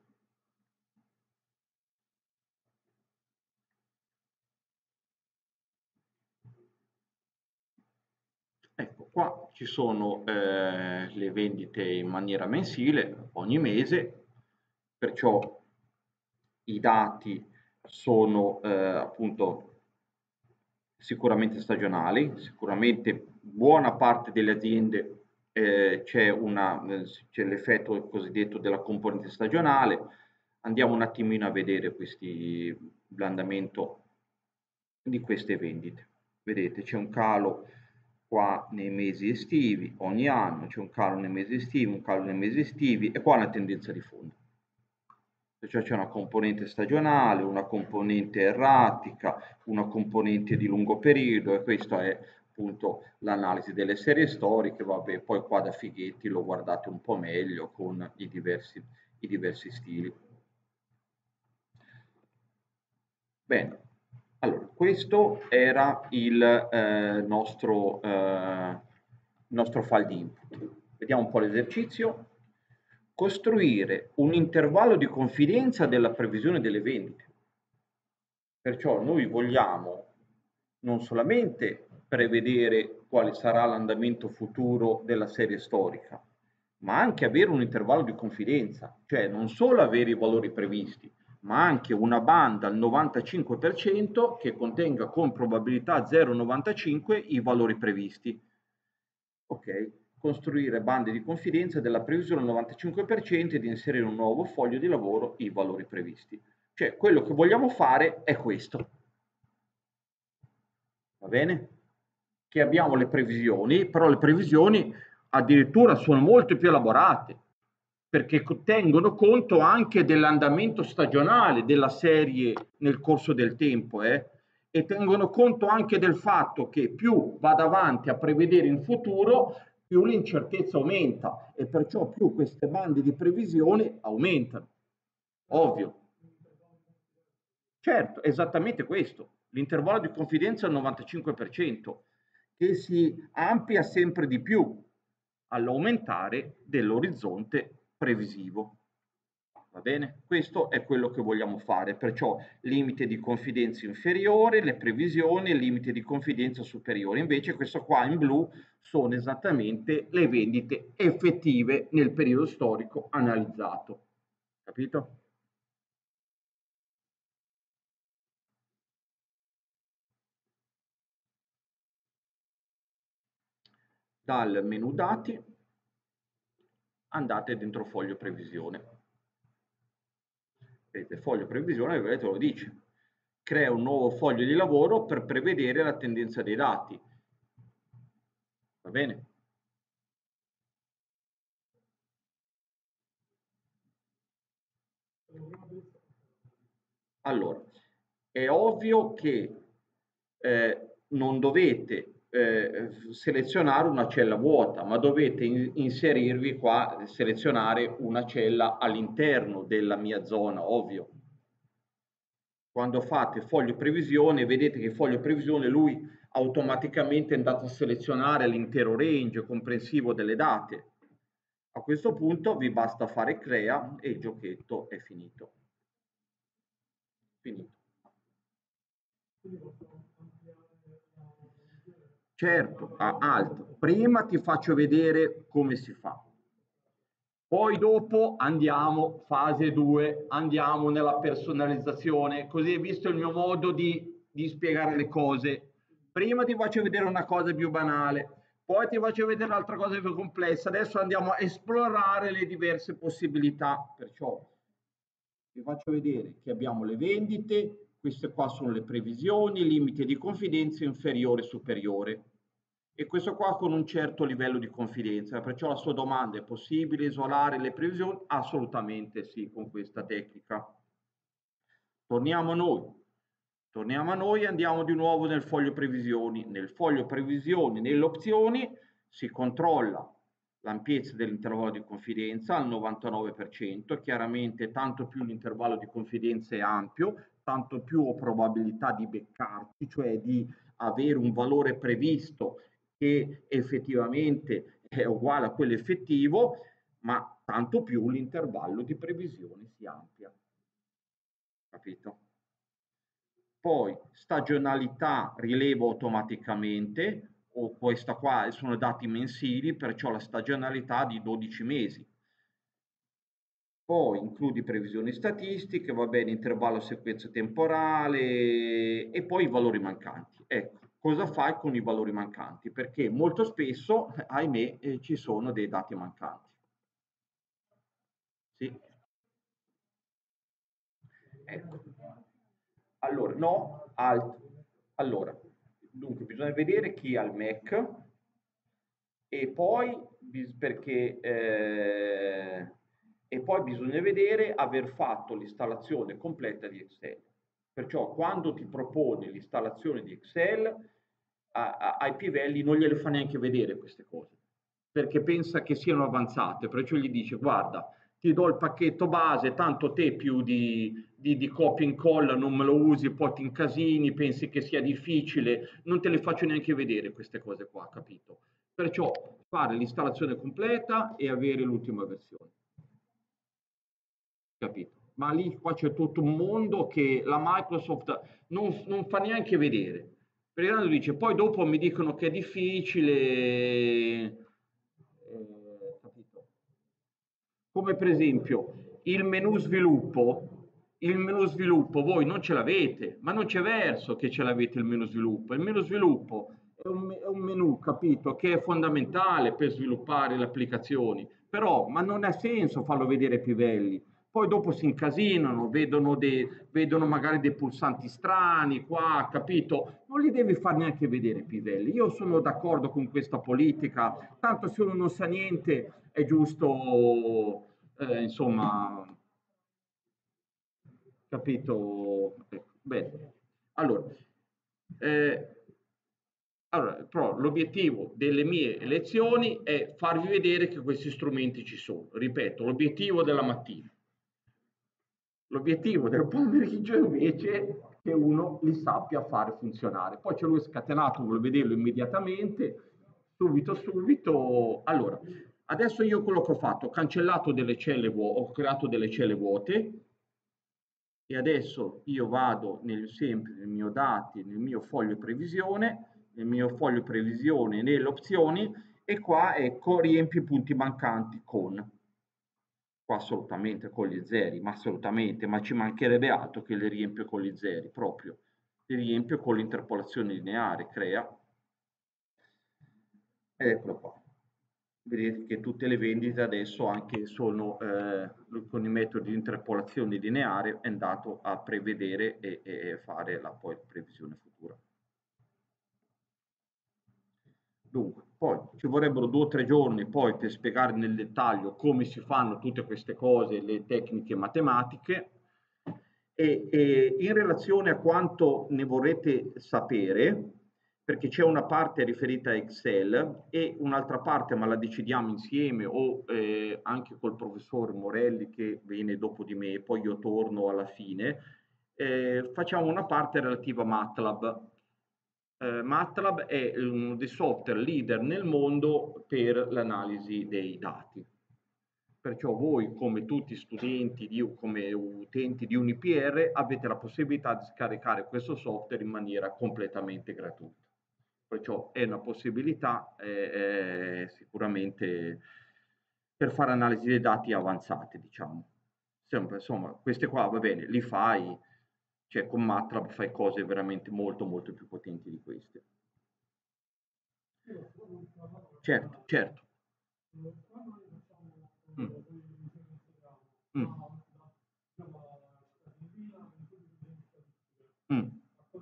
Ecco, qua ci sono eh, le vendite in maniera mensile, ogni mese, perciò i dati sono eh, appunto sicuramente stagionali, sicuramente buona parte delle aziende eh, c'è, una, c'è l'effetto cosiddetto della componente stagionale. Andiamo un attimino a vedere questi, l'andamento di queste vendite. Vedete, c'è un calo qua nei mesi estivi, ogni anno c'è un calo nei mesi estivi, un calo nei mesi estivi e qua una tendenza di fondo. Cioè c'è una componente stagionale, una componente erratica, una componente di lungo periodo e questa è appunto l'analisi delle serie storiche. Vabbè, poi qua da Fighetti lo guardate un po' meglio con i diversi, i diversi stili. Bene, allora questo era il eh, nostro, eh, nostro file di input. Vediamo un po' l'esercizio. Costruire un intervallo di confidenza della previsione delle vendite. Perciò noi vogliamo non solamente prevedere quale sarà l'andamento futuro della serie storica, ma anche avere un intervallo di confidenza, cioè non solo avere i valori previsti, ma anche una banda al novantacinque per cento che contenga con probabilità zero virgola novantacinque i valori previsti. Ok? Costruire bande di confidenza della previsione al novantacinque per cento ed inserire in un nuovo foglio di lavoro i valori previsti. Cioè, quello che vogliamo fare è questo. Va bene? Che abbiamo le previsioni, però le previsioni addirittura sono molto più elaborate, perché tengono conto anche dell'andamento stagionale della serie nel corso del tempo, eh? E tengono conto anche del fatto che più vado avanti a prevedere in futuro, più l'incertezza aumenta e perciò più queste bande di previsione aumentano. Ovvio. Certo, esattamente questo. L'intervallo di confidenza è il novantacinque per cento, che si amplia sempre di più all'aumentare dell'orizzonte previsivo. Va bene? Questo è quello che vogliamo fare, perciò limite di confidenza inferiore, le previsioni, limite di confidenza superiore. Invece questo qua in blu sono esattamente le vendite effettive nel periodo storico analizzato. Capito? Dal menu dati andate dentro foglio previsione. Vedete, foglio previsione, vedete, lo dice. Crea un nuovo foglio di lavoro per prevedere la tendenza dei dati. Va bene? Allora, è ovvio che eh, non dovete eh, selezionare una cella vuota, ma dovete in- inserirvi qua, selezionare una cella all'interno della mia zona, ovvio. Quando fate foglio previsione, vedete che foglio previsione lui automaticamente è andato a selezionare l'intero range comprensivo delle date. A questo punto vi basta fare crea e il giochetto è finito. Finito. Certo, a alto. Prima ti faccio vedere come si fa. Poi dopo andiamo, fase due, andiamo nella personalizzazione, così hai visto il mio modo di, di spiegare le cose. Prima ti faccio vedere una cosa più banale, poi ti faccio vedere un'altra cosa più complessa. Adesso andiamo a esplorare le diverse possibilità. Perciò vi faccio vedere che abbiamo le vendite, queste qua sono le previsioni, limite di confidenza inferiore e superiore. E questo qua con un certo livello di confidenza, perciò la sua domanda è possibile isolare le previsioni? Assolutamente sì, con questa tecnica. Torniamo a noi. Torniamo a noi e andiamo di nuovo nel foglio previsioni. Nel foglio previsioni, nelle opzioni, si controlla l'ampiezza dell'intervallo di confidenza al novantanove per cento. Chiaramente tanto più l'intervallo di confidenza è ampio, tanto più ho probabilità di beccarti, cioè di avere un valore previsto che effettivamente è uguale a quello effettivo. ma tanto più l'intervallo di previsione si amplia. Capito? Poi stagionalità rilevo automaticamente, o questa qua sono dati mensili, perciò la stagionalità di dodici mesi. Poi includi previsioni statistiche, va bene, intervallo sequenza temporale e poi i valori mancanti. Ecco, cosa fai con i valori mancanti? Perché molto spesso, ahimè, eh, ci sono dei dati mancanti. Sì. Ecco. Allora, no, alt. Allora, dunque bisogna vedere chi ha il Mac e poi bis- perché eh, e poi bisogna vedere aver fatto l'installazione completa di Excel. Perciò quando ti propone l'installazione di Excel a- a- ai pivelli non gliele fa neanche vedere queste cose, perché pensa che siano avanzate, perciò gli dice guarda, ti do il pacchetto base, tanto te più di, di, di copia e incolla non me lo usi, poi ti incasini, pensi che sia difficile, non te le faccio neanche vedere queste cose qua, capito? Perciò fare l'installazione completa e avere l'ultima versione, capito? Ma lì qua c'è tutto un mondo che la Microsoft non, non fa neanche vedere. Perché tanto dice, poi dopo mi dicono che è difficile, eh, capito? Come per esempio il menu sviluppo, il menu sviluppo voi non ce l'avete, ma non c'è verso che ce l'avete il menu sviluppo. Il menu sviluppo è un, è un menu, capito, che è fondamentale per sviluppare le applicazioni, però ma non ha senso farlo vedere ai pivelli. Poi dopo si incasinano, vedono, dei, vedono magari dei pulsanti strani qua, capito? Non li devi far neanche vedere i pivelli. Io sono d'accordo con questa politica, tanto se uno non sa niente è giusto, eh, insomma, capito? Ecco, bene. Allora, eh, allora, però l'obiettivo delle mie lezioni è farvi vedere che questi strumenti ci sono. Ripeto, l'obiettivo della mattina. L'obiettivo del pomeriggio invece è che uno li sappia fare funzionare. Poi c'è lui scatenato, vuole vederlo immediatamente, subito, subito. Allora, adesso io quello che ho fatto, ho cancellato delle celle vuote, ho creato delle celle vuote e adesso io vado nel, sempre nel mio dati, nel mio foglio previsione, nel mio foglio previsione, nelle opzioni e qua ecco riempi i punti mancanti con. Qua assolutamente con gli zeri, ma assolutamente, ma ci mancherebbe altro che le riempio con gli zeri, proprio. Le riempio con l'interpolazione lineare, crea. Ed eccolo qua. Vedete che tutte le vendite adesso anche sono eh, con i metodi di interpolazione lineare è andato a prevedere e, e fare la poi previsione futura. Dunque, poi ci vorrebbero due o tre giorni poi per spiegare nel dettaglio come si fanno tutte queste cose, le tecniche matematiche e, e in relazione a quanto ne vorrete sapere, perché c'è una parte riferita a Excel e un'altra parte, ma la decidiamo insieme o eh, anche col professor Morelli che viene dopo di me, poi io torno alla fine, eh, facciamo una parte relativa a MATLAB. Eh, MATLAB è uno dei software leader nel mondo per l'analisi dei dati. Perciò voi, come tutti studenti, di, come utenti di UniPR, avete la possibilità di scaricare questo software in maniera completamente gratuita. Perciò è una possibilità eh, eh, sicuramente per fare analisi dei dati avanzate, diciamo. Sempre, insomma, queste qua va bene, li fai, cioè con MATLAB fai cose veramente molto molto più potenti di queste. Certo, certo. Mm. Mm. Mm.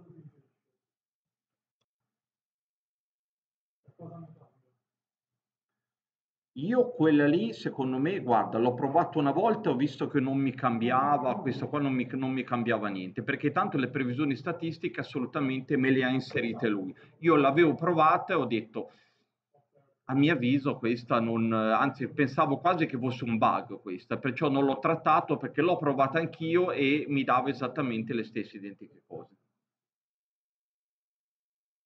Io quella lì, secondo me, guarda, l'ho provato una volta, ho visto che non mi cambiava, questo qua non mi, non mi cambiava niente, perché tanto le previsioni statistiche assolutamente me le ha inserite lui. Io l'avevo provata e ho detto, a mio avviso questa non, anzi pensavo quasi che fosse un bug questa, perciò non l'ho trattato perché l'ho provata anch'io e mi dava esattamente le stesse identiche cose.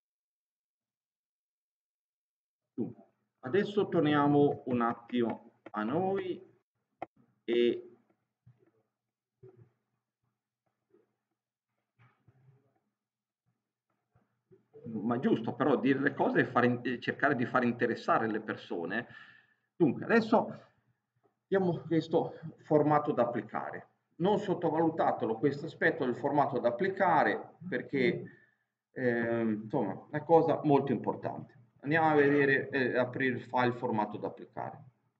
Dunque, adesso torniamo un attimo a noi e ma giusto, però dire le cose e fare, e cercare di far interessare le persone. Dunque, adesso abbiamo questo formato da applicare. Non sottovalutatelo questo aspetto del formato da applicare perché eh, insomma è una cosa molto importante. Andiamo a vedere, eh, aprire il file formato da applicare.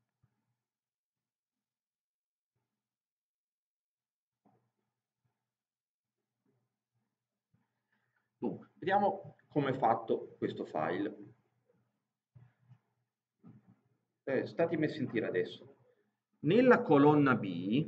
Dunque, vediamo come è fatto questo file. Eh, statemi a sentire adesso. Nella colonna B,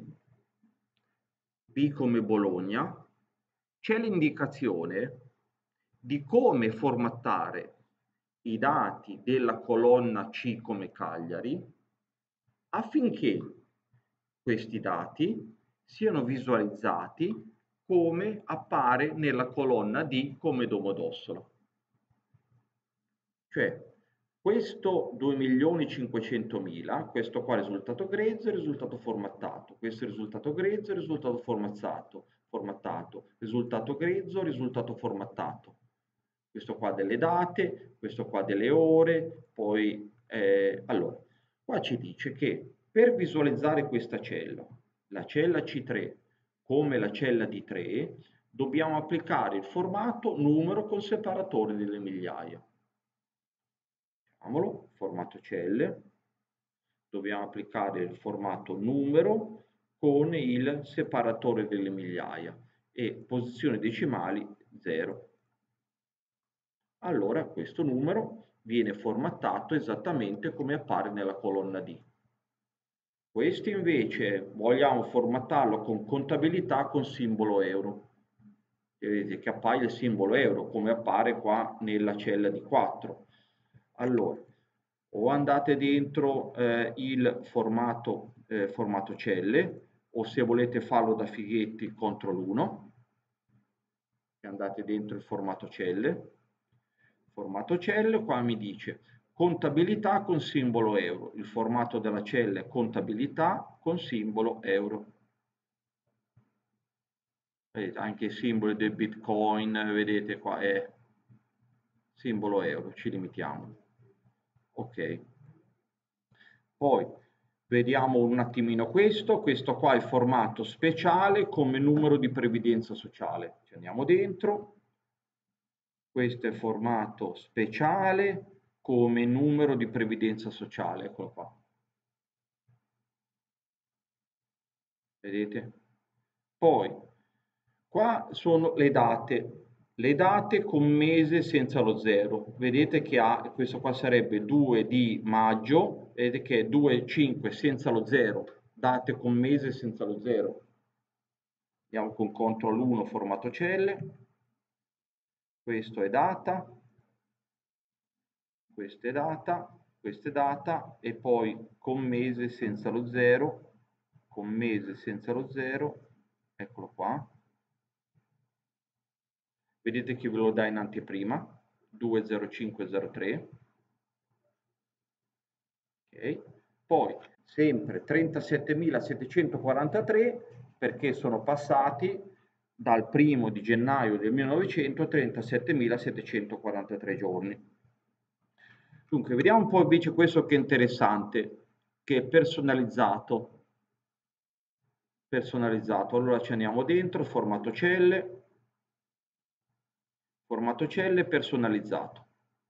B come Bologna, c'è l'indicazione di come formattare i dati della colonna C come Cagliari affinché questi dati siano visualizzati come appare nella colonna D come Domodossola. Cioè, questo due milioni cinquecentomila, questo qua è risultato grezzo e risultato formattato, questo è risultato grezzo e risultato formattato, formattato, risultato grezzo, risultato formattato. Questo qua delle date, questo qua delle ore, poi eh, allora, qua ci dice che per visualizzare questa cella, la cella C tre come la cella D tre, dobbiamo applicare il formato numero con separatore delle migliaia. Facciamolo, formato celle, dobbiamo applicare il formato numero con il separatore delle migliaia e posizioni decimali zero. Allora questo numero viene formattato esattamente come appare nella colonna D. Questo invece vogliamo formattarlo con contabilità con simbolo euro. Vedete che appaia il simbolo euro come appare qua nella cella D quattro. Allora, o andate dentro eh, il formato, eh, formato celle, o se volete farlo da fighetti control uno, andate dentro il formato celle, formato celle, qua mi dice contabilità con simbolo euro, il formato della cella è contabilità con simbolo euro. Vedete, anche i simboli del Bitcoin, vedete qua è simbolo euro, ci limitiamo. Ok. Poi vediamo un attimino questo, questo qua è il formato speciale come numero di previdenza sociale. Ci andiamo dentro, questo è il formato speciale come numero di previdenza sociale, eccolo qua. Vedete? Poi, qua sono le date, le date con mese senza lo zero. Vedete che ha, questo qua sarebbe due di maggio, vedete che è due cinque senza lo zero, date con mese senza lo zero. Andiamo con control uno formato celle, questo è data, questa è data, questa è data e poi con mese senza lo zero, con mese senza lo zero, eccolo qua. Vedete che ve lo dà in anteprima, due zero cinque zero tre. Okay. Poi sempre trentasettemilasettecentoquarantatré perché sono passati dal primo di gennaio del millenovecento a trentasettemilasettecentoquarantatré giorni. Dunque, vediamo un po' invece questo che è interessante, che è personalizzato. Personalizzato, allora ci andiamo dentro, formato celle, formato celle personalizzato.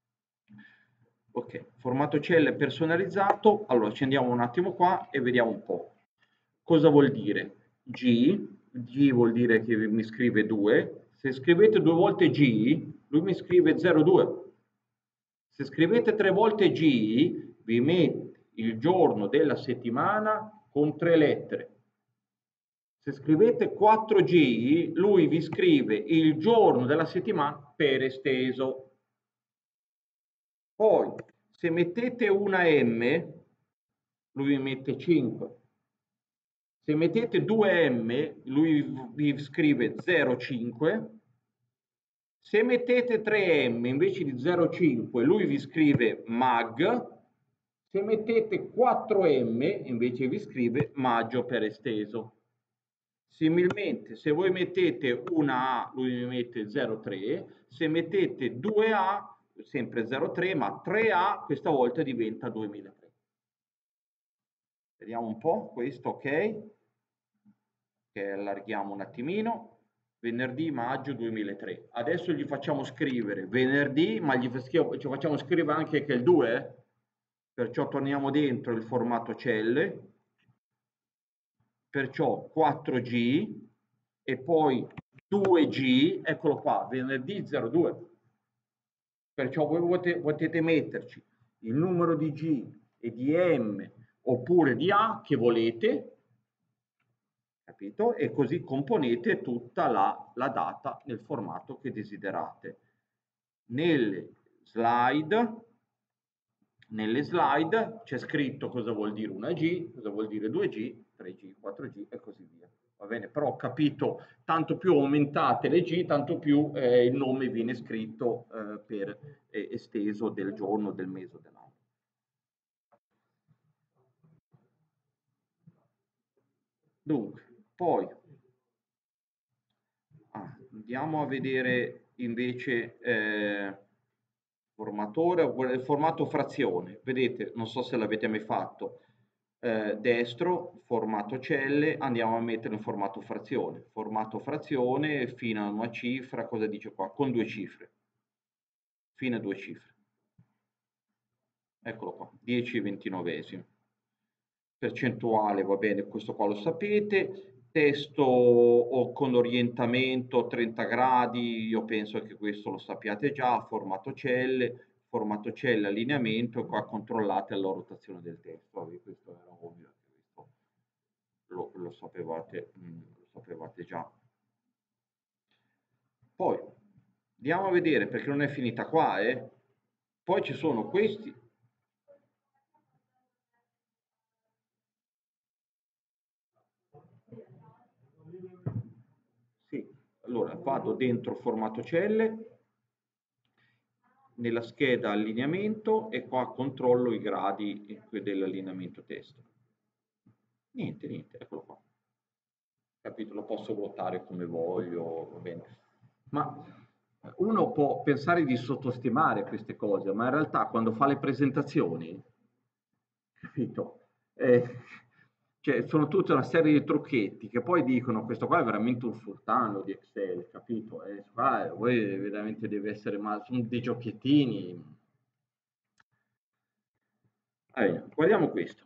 Ok, formato celle personalizzato, allora ci andiamo un attimo qua e vediamo un po'. Cosa vuol dire? G, G vuol dire che mi scrive due, se scrivete due volte G, lui mi scrive zero due. Se scrivete tre volte G, vi mette il giorno della settimana con tre lettere. Se scrivete quattro G, lui vi scrive il giorno della settimana per esteso. Poi, se mettete una M, lui vi mette cinque. Se mettete due M, lui vi scrive zero virgola cinque. Se mettete tre M invece di zero virgola cinque, lui vi scrive mag. Se mettete quattro M, invece vi scrive maggio per esteso. Similmente, se voi mettete una A, lui mi mette zero virgola tre, se mettete due A, sempre zero virgola tre, ma tre A, questa volta diventa duemilatré. Vediamo un po' questo, ok? Che allarghiamo un attimino. Venerdì, maggio duemilatré. Adesso gli facciamo scrivere venerdì, ma gli ci facciamo scrivere anche che è il due, eh? Perciò torniamo dentro il formato celle, perciò quattro G e poi due G, eccolo qua, venerdì zero due. Perciò voi potete, potete metterci il numero di G e di M oppure di A che volete, capito? E così componete tutta la, la data nel formato che desiderate. Nelle slide, nelle slide c'è scritto cosa vuol dire una G, cosa vuol dire due G, tre G, quattro G e così via. Va bene, però ho capito, tanto più aumentate le G, tanto più eh, il nome viene scritto eh, per eh, esteso del giorno, del mese, dell'anno. Dunque, poi ah, andiamo a vedere invece eh, formatore, il formato frazione. Vedete, non so se l'avete mai fatto. Eh, destro, formato celle, andiamo a mettere in formato frazione. Formato frazione fino a una cifra, cosa dice qua? Con due cifre. Fino a due cifre. Eccolo qua, dieci ventinovesimi. Percentuale, va bene, questo qua lo sapete. Testo o con orientamento trenta gradi, io penso che questo lo sappiate già. Formato celle, formato celle, allineamento, e qua controllate la rotazione del testo. Vabbè, questo era ovvio, questo lo, lo, sapevate, mh, lo sapevate già. Poi andiamo a vedere, perché non è finita qua, eh. Poi ci sono questi. Sì, allora vado dentro formato celle, nella scheda allineamento e qua controllo i gradi dell'allineamento testo. Niente, niente, eccolo qua. Capito? Lo posso vuotare come voglio, va bene. Ma uno può pensare di sottostimare queste cose, ma in realtà quando fa le presentazioni, capito? Eh, cioè, sono tutta una serie di trucchetti che poi dicono questo qua è veramente un sultano di Excel, capito? E qua voi veramente deve essere mal, sono dei giochettini. Allora, guardiamo questo.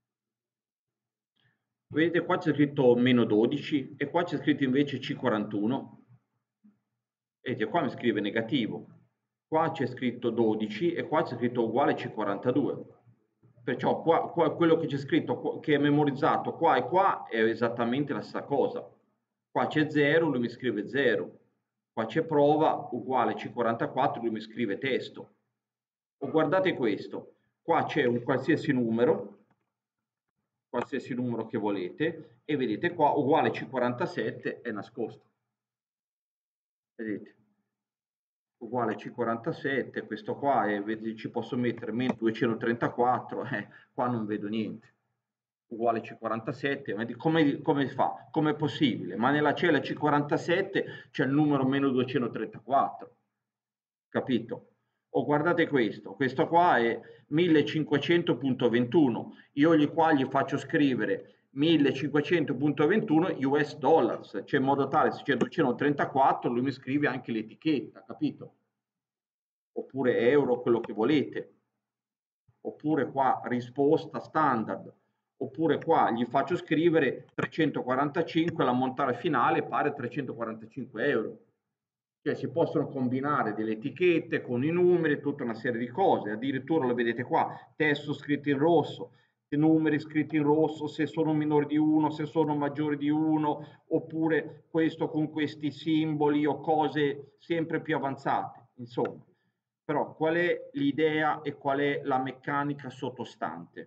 Vedete qua c'è scritto meno dodici e qua c'è scritto invece C quarantuno. Vedete qua mi scrive negativo. Qua c'è scritto dodici e qua c'è scritto uguale C quarantadue. Perciò qua, qua quello che c'è scritto, che è memorizzato qua e qua è esattamente la stessa cosa. Qua c'è zero, lui mi scrive zero. Qua c'è prova uguale C quarantaquattro, lui mi scrive testo. O guardate questo, qua c'è un qualsiasi numero, qualsiasi numero che volete, e vedete qua uguale C quarantasette è nascosto. Vedete? Uguale C quarantasette, questo qua è, ci posso mettere meno duecentotrentaquattro, eh, qua non vedo niente. Uguale C quarantasette, ma come, come fa? Come è possibile? Ma nella cella C quarantasette c'è il numero meno duecentotrentaquattro, capito? O guardate questo, questo qua è millecinquecento punto ventuno, io gli qua gli faccio scrivere millecinquecento punto ventuno U S dollars, cioè in modo tale se c'è duecentotrentaquattro lui mi scrive anche l'etichetta, capito? Oppure euro, quello che volete. Oppure qua risposta standard, oppure qua gli faccio scrivere trecentoquarantacinque, l'ammontare finale pare a trecentoquarantacinque euro. Cioè si possono combinare delle etichette con i numeri, tutta una serie di cose, addirittura lo vedete qua, testo scritto in rosso, numeri scritti in rosso, se sono minori di uno, se sono maggiori di uno, oppure questo con questi simboli o cose sempre più avanzate, insomma. Però qual è l'idea e qual è la meccanica sottostante?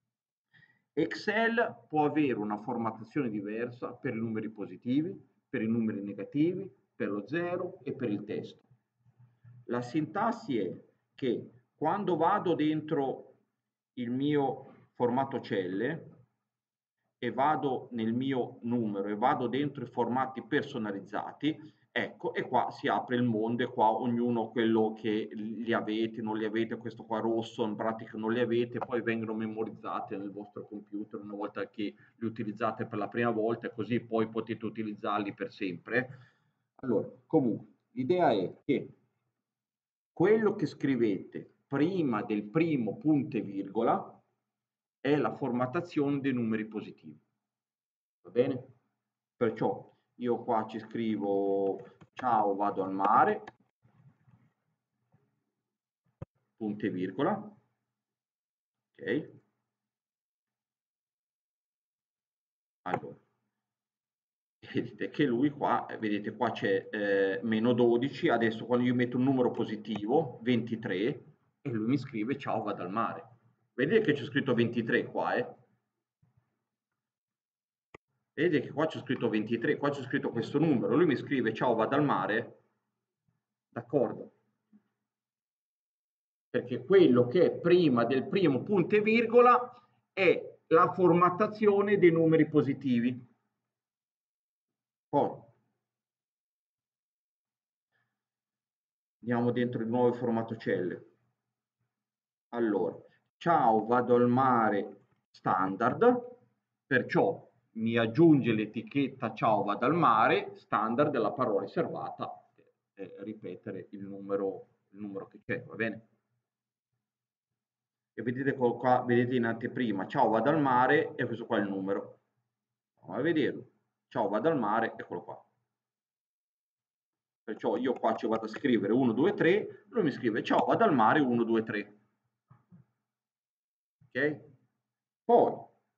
Excel può avere una formattazione diversa per i numeri positivi, per i numeri negativi, per lo zero e per il testo. La sintassi è che quando vado dentro il mio formato celle e vado nel mio numero e vado dentro i formati personalizzati, ecco, e qua si apre il mondo e qua ognuno quello che li avete, non li avete, questo qua rosso in pratica non li avete, poi vengono memorizzati nel vostro computer una volta che li utilizzate per la prima volta e così poi potete utilizzarli per sempre. Allora, comunque, l'idea è che quello che scrivete prima del primo punto e virgola è la formattazione dei numeri positivi. Va bene? Perciò io qua ci scrivo ciao, vado al mare, punto e virgola, ok? Allora, vedete che lui qua, vedete qua c'è eh, meno dodici, adesso quando io metto un numero positivo, ventitré, e lui mi scrive ciao, vado al mare. Vedete che c'è scritto ventitré qua, eh? Vedete che qua c'è scritto ventitré, qua c'è scritto questo numero, lui mi scrive ciao, vado al mare, d'accordo? Perché quello che è prima del primo punto e virgola è la formattazione dei numeri positivi. Poi andiamo dentro il nuovo formato celle. Allora, ciao, vado al mare standard, perciò mi aggiunge l'etichetta ciao, vado al mare standard della parola riservata per ripetere il numero, il numero che c'è, va bene? E vedete qua, vedete in anteprima, ciao, vado al mare, e questo qua è il numero. Andiamo a vederlo. Ciao, vado al mare, eccolo qua. Perciò io qua ci vado a scrivere uno, due, tre, lui mi scrive ciao, vado al mare, uno, due, tre. Ok? Poi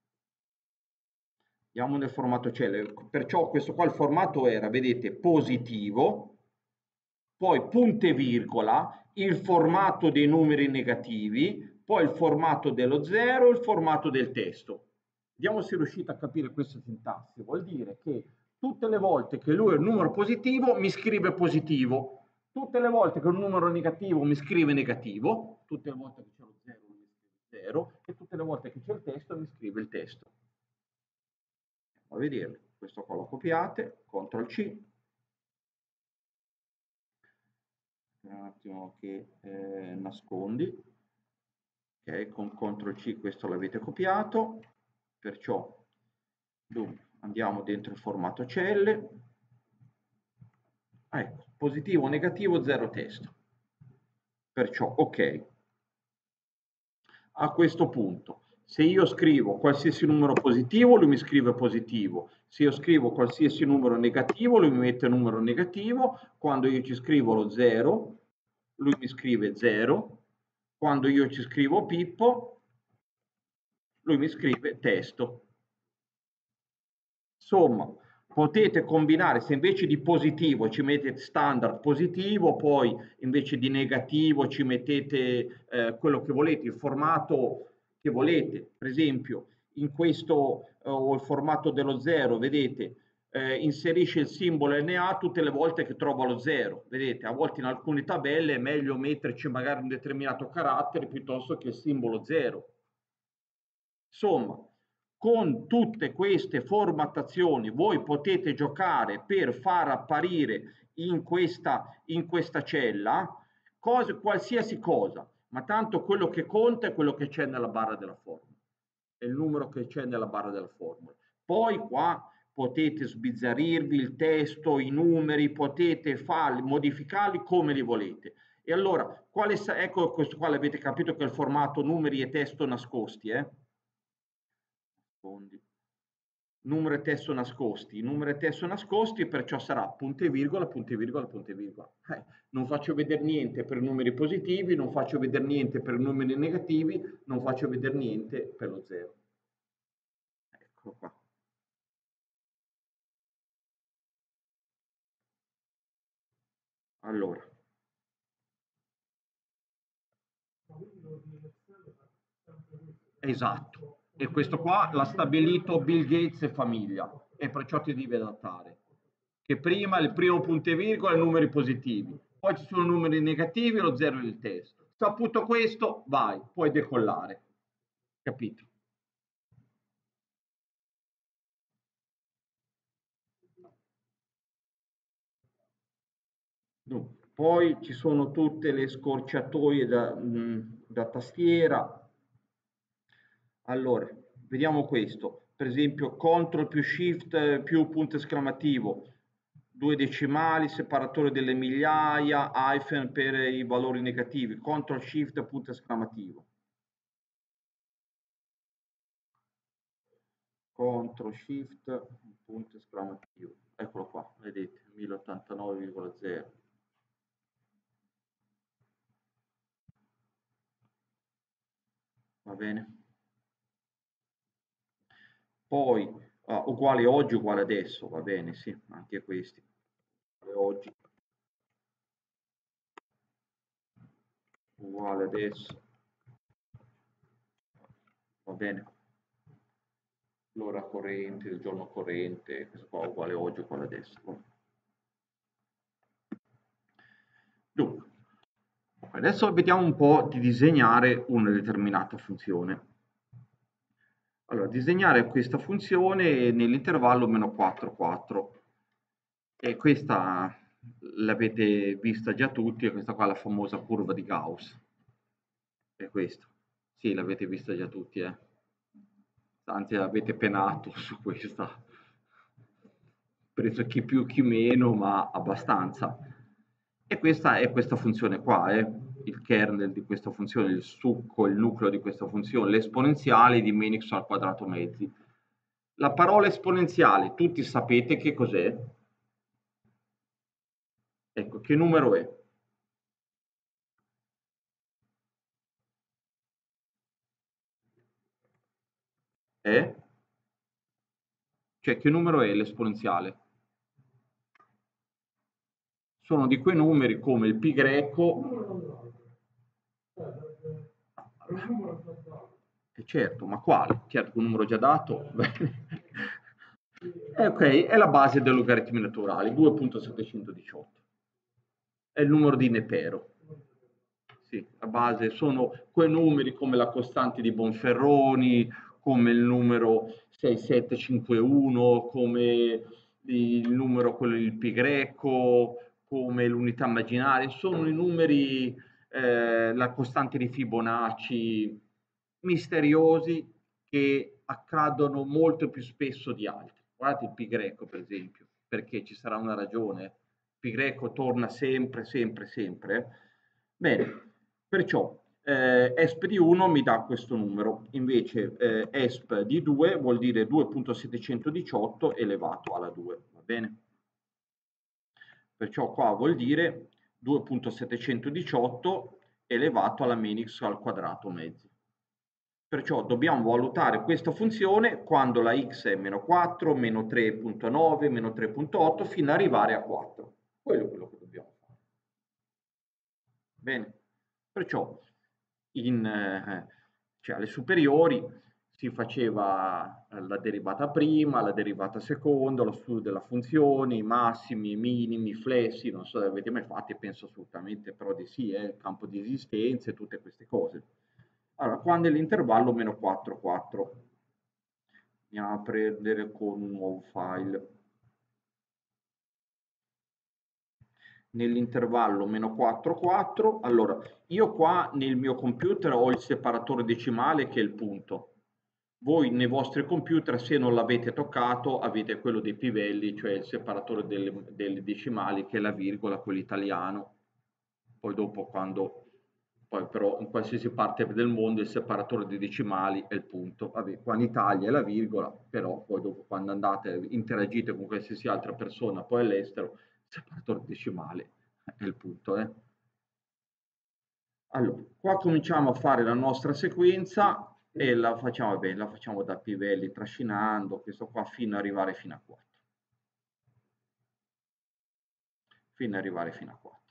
andiamo nel formato celle. Perciò questo qua il formato era, vedete, positivo, poi punto e virgola, il formato dei numeri negativi, poi il formato dello zero, il formato del testo. Vediamo se riuscite a capire questa sintassi. Vuol dire che tutte le volte che lui è un numero positivo mi scrive positivo, tutte le volte che è un numero negativo mi scrive negativo, tutte le volte che c'è lo zero mi scrive zero e tutte le volte che c'è il testo mi scrive il testo. Andiamo a vedere, questo qua lo copiate, control C, un attimo che eh, nascondi, ok, con control C questo l'avete copiato, perciò dunque, andiamo dentro il formato celle, ecco, positivo, negativo, zero testo, perciò ok. A questo punto, se io scrivo qualsiasi numero positivo, lui mi scrive positivo, se io scrivo qualsiasi numero negativo, lui mi mette numero negativo, quando io ci scrivo lo zero, lui mi scrive zero, quando io ci scrivo Pippo, lui mi scrive testo. Insomma, potete combinare, se invece di positivo ci mettete standard positivo, poi invece di negativo ci mettete eh, quello che volete, il formato che volete. Per esempio, in questo eh, o il formato dello zero, vedete, eh, inserisce il simbolo N A tutte le volte che trova lo zero. Vedete, a volte in alcune tabelle è meglio metterci magari un determinato carattere piuttosto che il simbolo zero. Insomma, con tutte queste formattazioni voi potete giocare per far apparire in questa, in questa cella cose, qualsiasi cosa, ma tanto quello che conta è quello che c'è nella barra della formula, è il numero che c'è nella barra della formula. Poi qua potete sbizzarrirvi il testo, i numeri, potete farli, modificarli come li volete. E allora, quale, ecco questo qua l'avete capito che è il formato numeri e testo nascosti, eh? Fondi. Numero e testo nascosti, numero e testo nascosti, perciò sarà punto e virgola, punto e virgola, punto e virgola. Eh, non faccio vedere niente per i numeri positivi, non faccio vedere niente per i numeri negativi, non faccio vedere niente per lo zero. Eccolo qua. Allora. Esatto. E questo qua l'ha stabilito Bill Gates e famiglia, e perciò ti devi adattare. Che prima il primo punto e virgola, i numeri positivi, poi ci sono numeri negativi e lo zero del testo. Saputo questo, vai, puoi decollare. capito? Dunque, poi ci sono tutte le scorciatoie da, mh, da tastiera. Allora, vediamo questo. Per esempio, CTRL più SHIFT più punto esclamativo, due decimali, separatore delle migliaia, hyphen per i valori negativi, CTRL SHIFT punto esclamativo. CTRL SHIFT punto esclamativo. Eccolo qua, vedete, mille ottantanove virgola zero. Va bene? Poi uh, uguale oggi, uguale adesso, va bene, sì, anche questi. Uguale oggi, uguale adesso, va bene. L'ora corrente, il giorno corrente, questo qua uguale oggi, uguale adesso. Dunque, adesso vediamo un po' di disegnare una determinata funzione. Allora, disegnare questa funzione nell'intervallo meno quattro, quattro. E questa l'avete vista già tutti, e questa qua è la famosa curva di Gauss. È questo. Sì, l'avete vista già tutti, eh. Anzi, avete penato su questa. Preso chi più chi meno, ma abbastanza. E questa è questa funzione qua, eh. Il kernel di questa funzione, il succo, il nucleo di questa funzione, l'esponenziale di Meinix al quadrato mezzi. La parola esponenziale, tutti sapete che cos'è? Ecco, che numero è? È? Cioè, che numero è l'esponenziale? Sono di quei numeri come il pi greco. E certo, ma quale? Certo, un numero già dato. E ok, è la base dei logaritmi naturali, due virgola settecentodiciotto. È il numero di Nepero. Sì, la base sono quei numeri come la costante di Bonferroni, come il numero sei sette cinque uno, come il numero quello del pi greco, come l'unità immaginaria, sono i numeri, eh, la costante di Fibonacci, misteriosi che accadono molto più spesso di altri. Guardate il pi greco, per esempio, perché ci sarà una ragione. Pi greco torna sempre, sempre, sempre. Bene, perciò eh, esp di uno mi dà questo numero, invece eh, esp di due vuol dire due virgola settecentodiciotto elevato alla due, va bene? Perciò qua vuol dire due virgola settecentodiciotto elevato alla Meinix al quadrato mezzi. Perciò dobbiamo valutare questa funzione quando la x è meno quattro, meno tre virgola nove, meno tre virgola otto, fino ad arrivare a quattro. Quello è quello che dobbiamo fare. Bene, perciò in, eh, cioè alle superiori si faceva la derivata prima, la derivata seconda, lo studio della funzione, i massimi, i minimi, i flessi, non so se avete mai fatto, penso assolutamente però di sì, eh, il campo di esistenza e tutte queste cose. Allora, qua nell'intervallo meno quattro, quattro, andiamo a prendere con un nuovo file. Nell'intervallo meno quattro, quattro, allora io qua nel mio computer ho il separatore decimale che è il punto. Voi nei vostri computer, se non l'avete toccato, avete quello dei pivelli, cioè il separatore delle, delle decimali, che è la virgola, quello italiano. Poi dopo quando, poi però in qualsiasi parte del mondo il separatore dei decimali è il punto. Vabbè, qua in Italia è la virgola, però poi dopo quando andate, interagite con qualsiasi altra persona, poi all'estero, il separatore decimale è il punto. Eh. Allora, qua cominciamo a fare la nostra sequenza e la facciamo bene, la facciamo da pivelli trascinando, questo qua fino ad arrivare fino a quattro. Fino ad arrivare fino a quattro.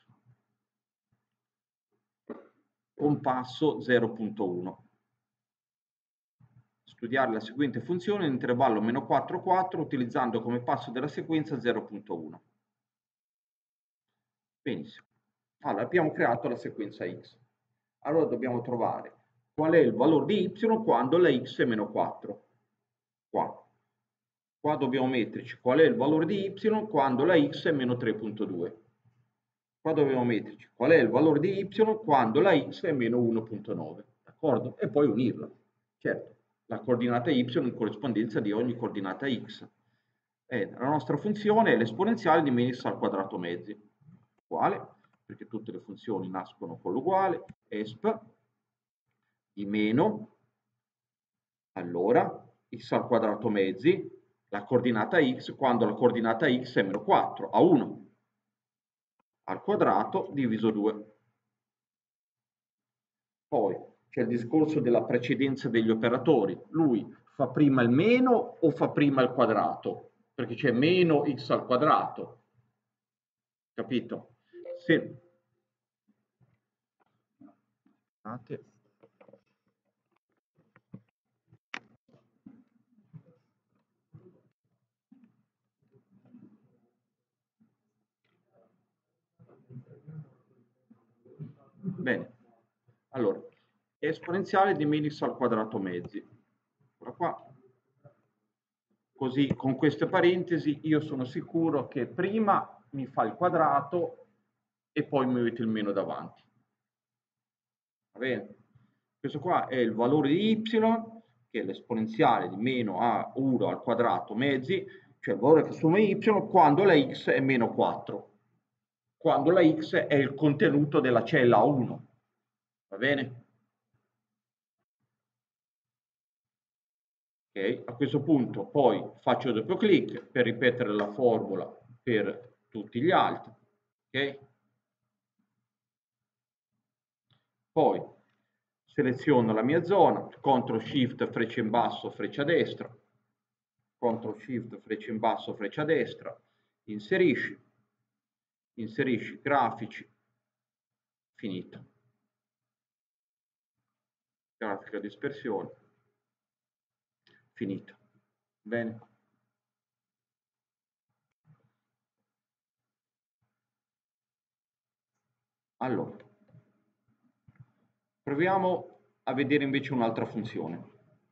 Con passo zero virgola uno. Studiare la seguente funzione in intervallo meno quattro, quattro utilizzando come passo della sequenza zero virgola uno. Benissimo. Allora, abbiamo creato la sequenza X. Allora dobbiamo trovare qual è il valore di y quando la x è meno quattro. Qua. Qua dobbiamo metterci qual è il valore di y quando la x è meno tre virgola due. Qua dobbiamo metterci qual è il valore di y quando la x è meno uno virgola nove. D'accordo? E poi unirla. Certo, la coordinata y in corrispondenza di ogni coordinata x. E la nostra funzione è l'esponenziale di meno x al quadrato mezzi. Uguale, perché tutte le funzioni nascono con l'uguale, esp di meno, allora, x al quadrato mezzi, la coordinata x quando la coordinata x è meno quattro, a uno, al quadrato diviso due. Poi c'è il discorso della precedenza degli operatori. Lui fa prima il meno o fa prima il quadrato? Perché c'è meno x al quadrato. Capito? Se... Bene, allora, esponenziale di meno x al quadrato mezzi. Eccola qua. Così, con queste parentesi, io sono sicuro che prima mi fa il quadrato e poi mi mette il meno davanti. Va bene? Questo qua è il valore di y, che è l'esponenziale di meno a uno al quadrato mezzi, cioè il valore che assume y quando la x è meno quattro. Quando la x è il contenuto della cella A uno. Va bene? Okay. A questo punto poi faccio doppio clic per ripetere la formula per tutti gli altri. Okay. Poi seleziono la mia zona, control shift freccia in basso, freccia a destra, control shift freccia in basso, freccia a destra, inserisci, inserisci grafici, finito. Grafica dispersione, finito. Bene. Allora, proviamo a vedere invece un'altra funzione.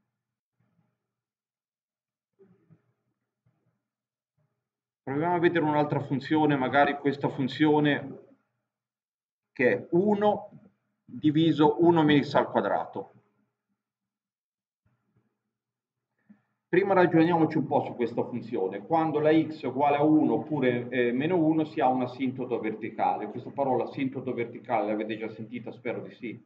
Proviamo a vedere un'altra funzione, magari questa funzione che è uno diviso uno meno x al quadrato. Prima ragioniamoci un po' su questa funzione. Quando la x è uguale a uno oppure eh, meno uno si ha un asintoto verticale. Questa parola asintoto verticale l'avete già sentita? Spero di sì.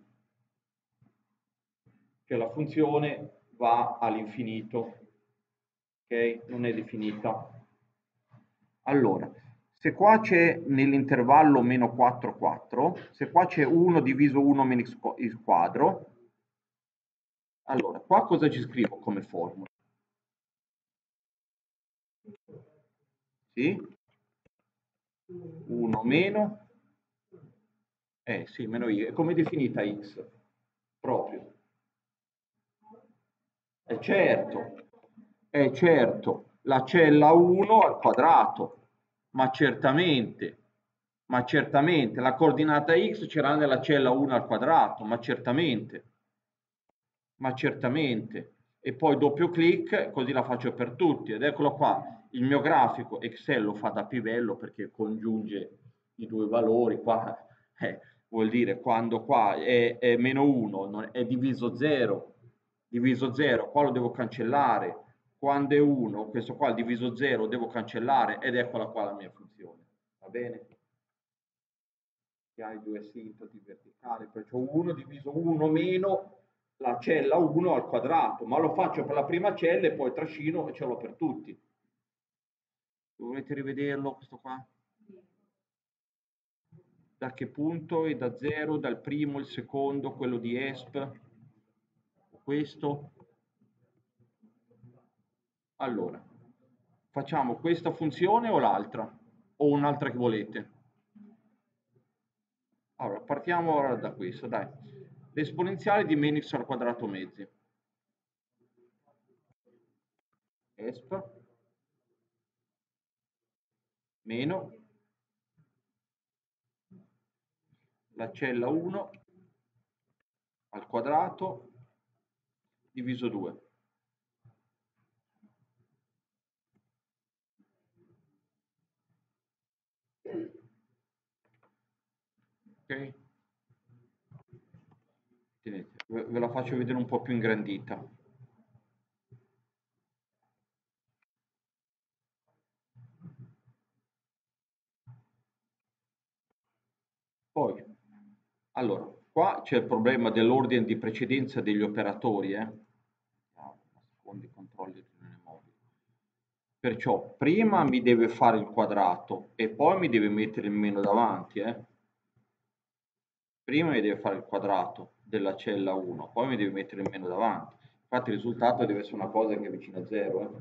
Che la funzione va all'infinito, ok? Non è definita. Allora, se qua c'è nell'intervallo meno quattro, quattro, se qua c'è uno diviso uno meno x quadro, allora, qua cosa ci scrivo come formula? Sì? uno meno, eh sì, meno y. Come è definita x? Proprio. È certo, è certo, la cella uno al quadrato, ma certamente, ma certamente, la coordinata x c'era nella cella uno al quadrato, ma certamente, ma certamente. E poi doppio clic, così la faccio per tutti. Ed eccolo qua, il mio grafico Excel lo fa da pivello perché congiunge i due valori qua. Eh, vuol dire quando qua è, è meno uno, è diviso zero, diviso zero, qua lo devo cancellare. Quando è uno, questo qua il diviso zero lo devo cancellare ed eccola qua la mia funzione. Va bene? Che ha i due asintoti verticali, perciò uno diviso uno meno la cella uno al quadrato, ma lo faccio per la prima cella e poi trascino e ce l'ho per tutti. Volete rivederlo questo qua? Da che punto? E da zero, dal primo, il secondo, quello di esp, questo. Allora, facciamo questa funzione o l'altra? O un'altra che volete? Allora, partiamo ora da questo, dai. L'esponenziale di meno x al quadrato mezzi. Esp meno la cella uno al quadrato diviso due. Ok? Tenete, ve ve la faccio vedere un po' più ingrandita. Poi, allora, qua c'è il problema dell'ordine di precedenza degli operatori, eh? Ah, nascondi i controlli di riunione mobile. Perciò prima mi deve fare il quadrato e poi mi deve mettere il meno davanti, eh? Prima mi deve fare il quadrato della cella uno, poi mi deve mettere il meno davanti. Infatti il risultato deve essere una cosa che è vicina a zero, eh?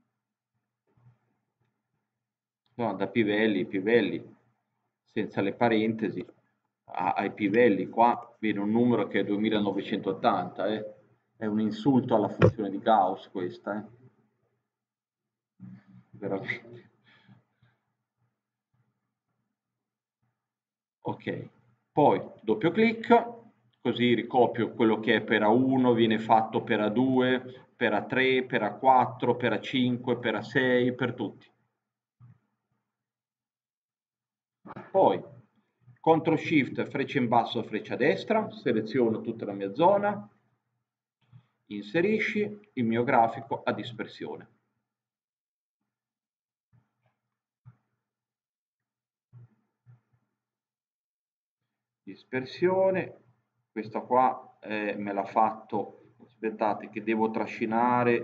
No, da pivelli, pivelli, senza le parentesi, a- ai pivelli, qua viene un numero che è duemilanovecentottanta, eh? È un insulto alla funzione di Gauss questa, eh? Veramente. Ok, poi doppio clic, così ricopio quello che è per A uno, viene fatto per A due, per A tre, per A quattro, per A cinque, per A sei, per tutti. Poi control shift, freccia in basso, freccia a destra, seleziono tutta la mia zona, inserisci il mio grafico a dispersione. Dispersione, questa qua eh, me l'ha fatto, aspettate che devo trascinare,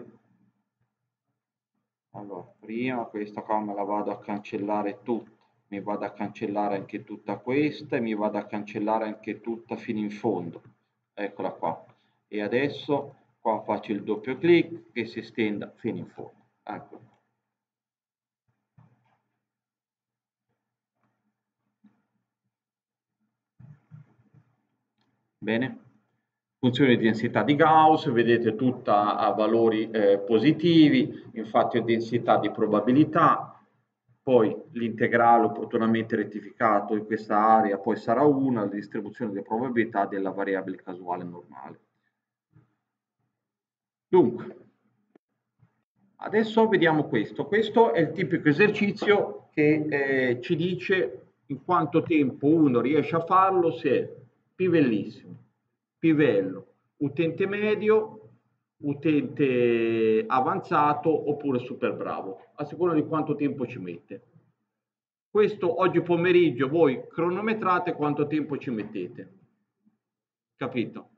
allora prima questa qua me la vado a cancellare tutta, mi vado a cancellare anche tutta questa e mi vado a cancellare anche tutta fino in fondo, eccola qua, e adesso qua faccio il doppio clic che si estenda fino in fondo, ecco. Bene, funzione di densità di Gauss, vedete tutta a valori eh, positivi, infatti ho densità di probabilità, poi l'integrale opportunamente rettificato in questa area poi sarà uno, la distribuzione di probabilità della variabile casuale normale. Dunque, adesso vediamo questo. Questo è il tipico esercizio che eh, ci dice in quanto tempo uno riesce a farlo se è pivellissimo, pivello, utente medio, utente avanzato oppure super bravo, a seconda di quanto tempo ci mette. Questo oggi pomeriggio voi cronometrate quanto tempo ci mettete. Capito?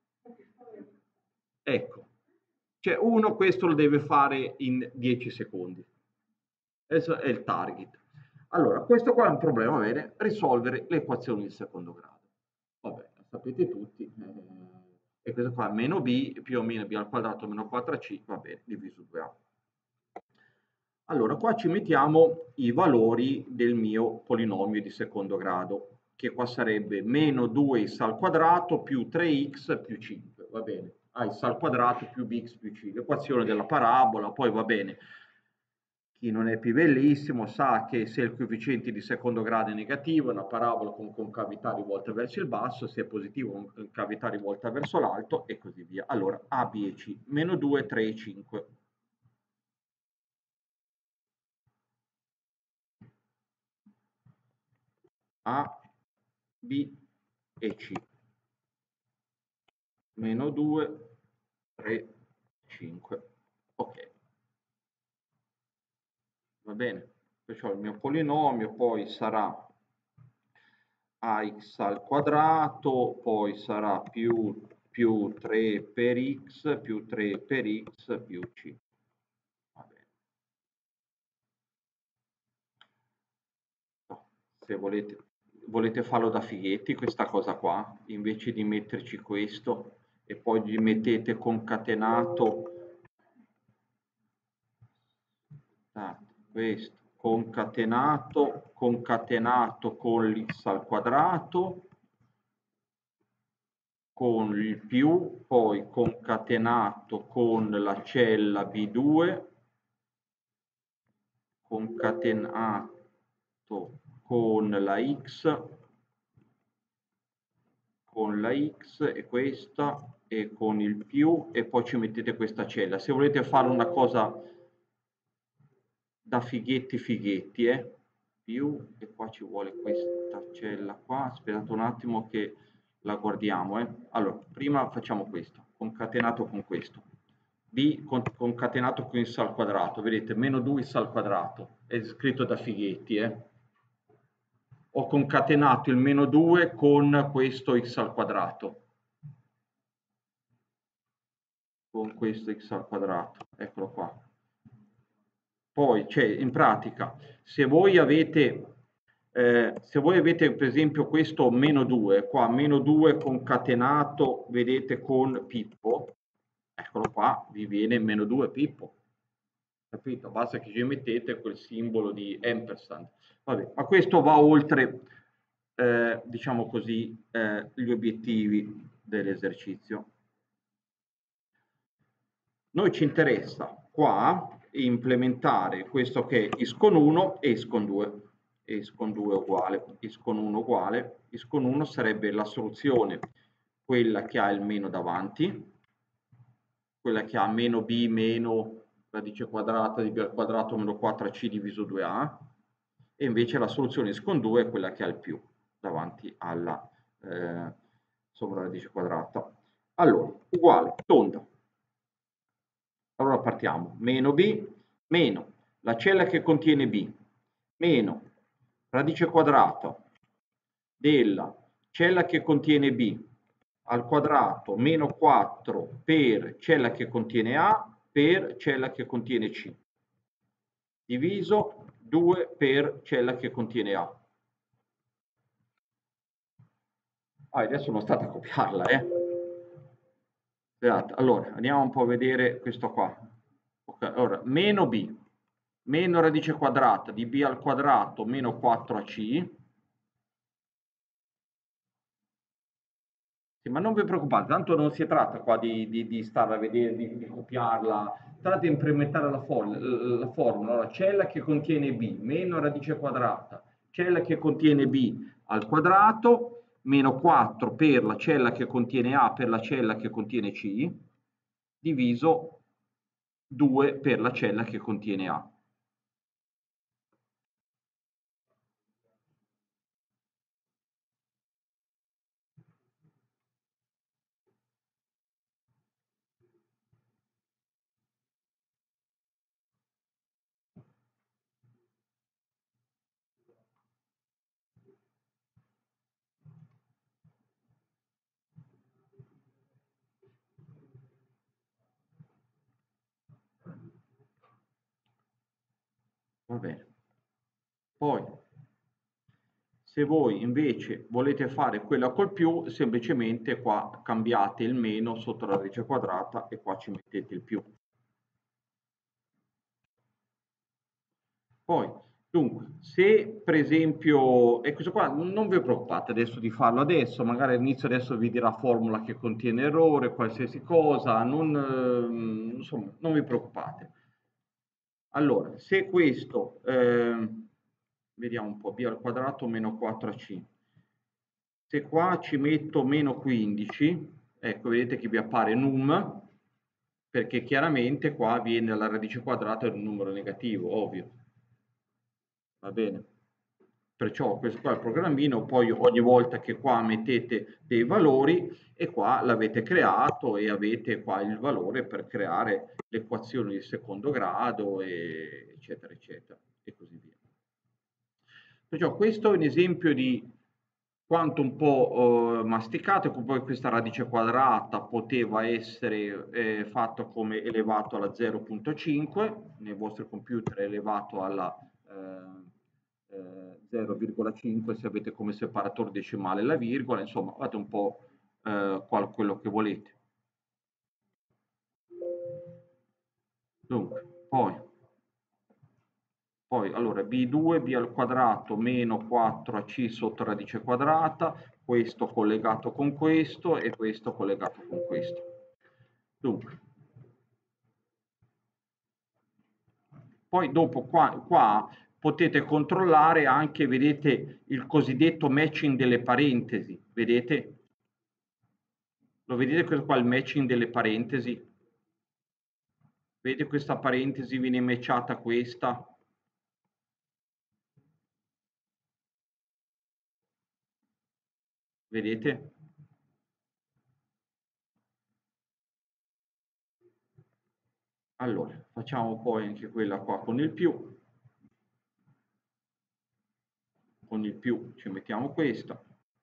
Ecco, cioè uno questo lo deve fare in dieci secondi. Questo è il target. Allora, questo qua è un problema, bene, risolvere le equazioni di secondo grado. Vabbè, lo sapete tutti. Eh, e questo qua meno b più o meno b al quadrato meno quattro c, va bene, diviso due a. Allora, qua ci mettiamo i valori del mio polinomio di secondo grado, che qua sarebbe meno due x al quadrato più tre x più cinque, va bene? A x al quadrato più bx più c, l'equazione della parabola, poi va bene. Chi non è più bellissimo sa che se il coefficiente di secondo grado è negativo è una parabola con concavità rivolta verso il basso, se è positivo con concavità rivolta verso l'alto e così via. Allora A, B e C, meno due, tre e cinque. A, B e C. Meno due, tre, cinque. Ok, va bene. Perciò il mio polinomio poi sarà ax al quadrato, poi sarà più, più tre per x, più tre per x, più c. Va bene. No, se volete, volete farlo da fighetti questa cosa qua, invece di metterci questo e poi gli mettete concatenato ah, questo, concatenato, concatenato con l'x al quadrato, con il più, poi concatenato con la cella B due, concatenato con la x, con la x e questa e con il più e poi ci mettete questa cella. Se volete fare una cosa da fighetti fighetti, eh, più, e qua ci vuole questa cella qua, aspettate un attimo che la guardiamo, eh. Allora, prima facciamo questo, concatenato con questo, b concatenato con x al quadrato, vedete, meno due x al quadrato, è scritto da fighetti, eh. Ho concatenato il meno due con questo x al quadrato, con questo x al quadrato, eccolo qua. Poi, cioè, in pratica, se voi avete, eh, se voi avete per esempio questo meno due, qua meno due concatenato, vedete, con Pippo, eccolo qua, vi viene meno due Pippo. Capito? Basta che ci mettete quel simbolo di ampersand. Vabbè, ma questo va oltre, eh, diciamo così, eh, gli obiettivi dell'esercizio. Noi ci interessa qua implementare questo che è is con uno e is con due. Is con due uguale, is con uno uguale, is con uno sarebbe la soluzione, quella che ha il meno davanti, quella che ha meno b meno radice quadrata di b al quadrato meno quattro a c diviso due a, e invece la soluzione is con due è quella che ha il più davanti alla eh, sovraradice quadrata. Allora, uguale, tonda. Allora partiamo, meno b, meno la cella che contiene b, meno radice quadrata della cella che contiene b al quadrato meno quattro per cella che contiene a per cella che contiene c, diviso due per cella che contiene a. Ah, adesso non state a copiarla, eh. Allora, andiamo un po' a vedere questo qua. Okay, allora, meno b, meno radice quadrata di b al quadrato meno quattro a c. Sì, ma non vi preoccupate, tanto non si tratta qua di, di, di stare a vedere, di, di copiarla, tratta di implementare la, for la formula. Allora, cella che contiene b meno radice quadrata, cella che contiene b al quadrato, meno quattro per la cella che contiene a per la cella che contiene c, diviso due per la cella che contiene a. Va bene. Poi, se voi invece volete fare quella col più, semplicemente qua cambiate il meno sotto la radice quadrata e qua ci mettete il più. Poi, dunque, se per esempio, e questo qua non vi preoccupate adesso di farlo adesso, magari all'inizio adesso vi dirà formula che contiene errore, qualsiasi cosa, non, eh, insomma, non vi preoccupate. Allora, se questo, eh, vediamo un po', b al quadrato meno quattro a c, se qua ci metto meno quindici, ecco, vedete che vi appare num, perché chiaramente qua viene la radice quadrata di un numero negativo, ovvio. Va bene? Perciò questo qua è il programmino, poi ogni volta che qua mettete dei valori e qua l'avete creato e avete qua il valore per creare l'equazione di secondo grado, e eccetera, eccetera, e così via. Perciò questo è un esempio di quanto un po' eh, masticato, poi questa radice quadrata poteva essere eh, fatto come elevato alla zero virgola cinque, nei vostri computer è elevato alla eh, eh, zero virgola cinque se avete come separatore decimale la virgola, insomma fate un po' eh, qual, quello che volete. Dunque, poi Poi, allora, b due, b al quadrato meno quattro a c sotto radice quadrata, questo collegato con questo e questo collegato con questo. Dunque, poi dopo qua, qua potete controllare anche, vedete, il cosiddetto matching delle parentesi, vedete? Lo vedete questo qua, il matching delle parentesi? Vedete questa parentesi viene matchata a questa? Vedete? Allora, facciamo poi anche quella qua con il più. Con il più ci mettiamo questa.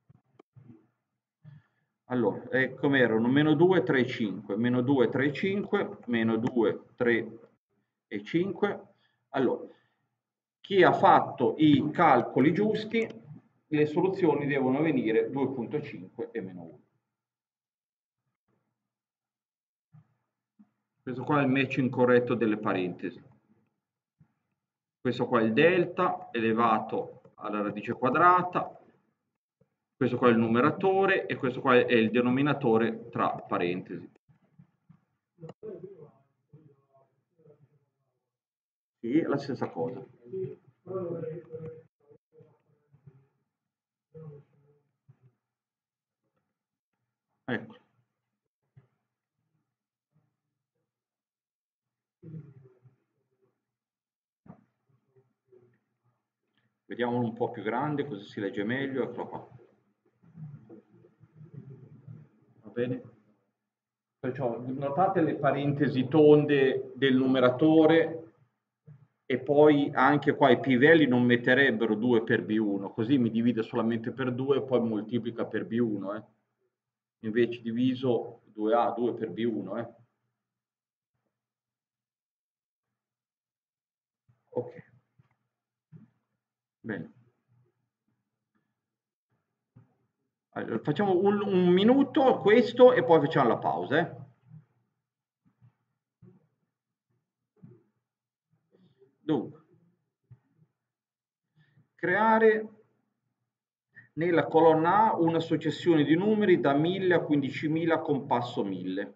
Allora, eh, come erano? Meno due, tre, cinque, meno due, tre, cinque, meno due, tre e cinque. Allora, chi ha fatto i calcoli giusti, le soluzioni devono venire due virgola cinque e meno uno. Questo qua è il matching corretto delle parentesi. Questo qua è il delta elevato alla radice quadrata, questo qua è il numeratore e questo qua è il denominatore tra parentesi. Sì, è la stessa cosa. Ecco. Vediamolo un po' più grande così si legge meglio, eccolo qua. Va bene? Perciò notate le parentesi tonde del numeratore e poi anche qua i pivelli non metterebbero due per B uno, così mi divide solamente per due e poi moltiplica per B uno. Eh. Invece diviso due A, due per B uno. Eh. Ok. Bene. Allora, facciamo un, un minuto questo e poi facciamo la pausa. Eh. Dunque, creare nella colonna A una successione di numeri da mille a quindicimila con passo mille.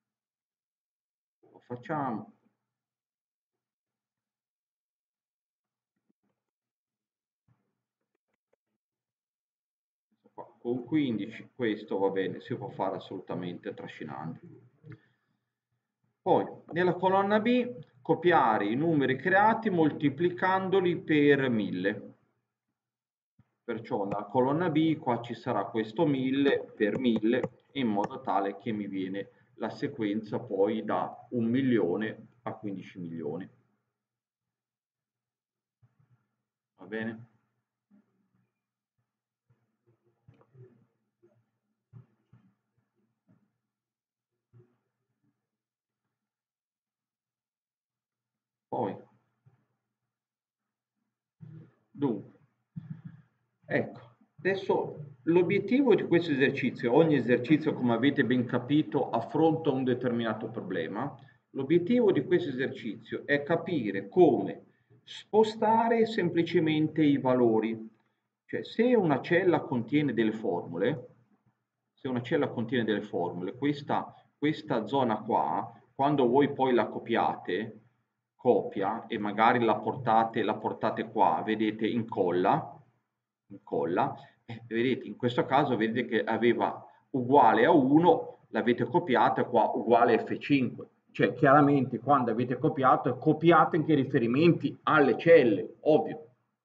Lo facciamo. Con quindici questo va bene, si può fare assolutamente trascinando. Poi nella colonna B copiare i numeri creati moltiplicandoli per mille. Perciò nella colonna B qua ci sarà questo mille per mille in modo tale che mi viene la sequenza poi da un milione a quindici milioni. Va bene? Poi, dunque, ecco, adesso l'obiettivo di questo esercizio, ogni esercizio come avete ben capito affronta un determinato problema, l'obiettivo di questo esercizio è capire come spostare semplicemente i valori, cioè se una cella contiene delle formule, se una cella contiene delle formule, questa, questa zona qua, quando voi poi la copiate, copia e magari la portate, la portate qua, vedete, incolla, incolla, e vedete, in questo caso vedete che aveva uguale a uno, l'avete copiata qua uguale a F cinque. Cioè, chiaramente, quando avete copiato, copiate anche i riferimenti alle celle, ovvio.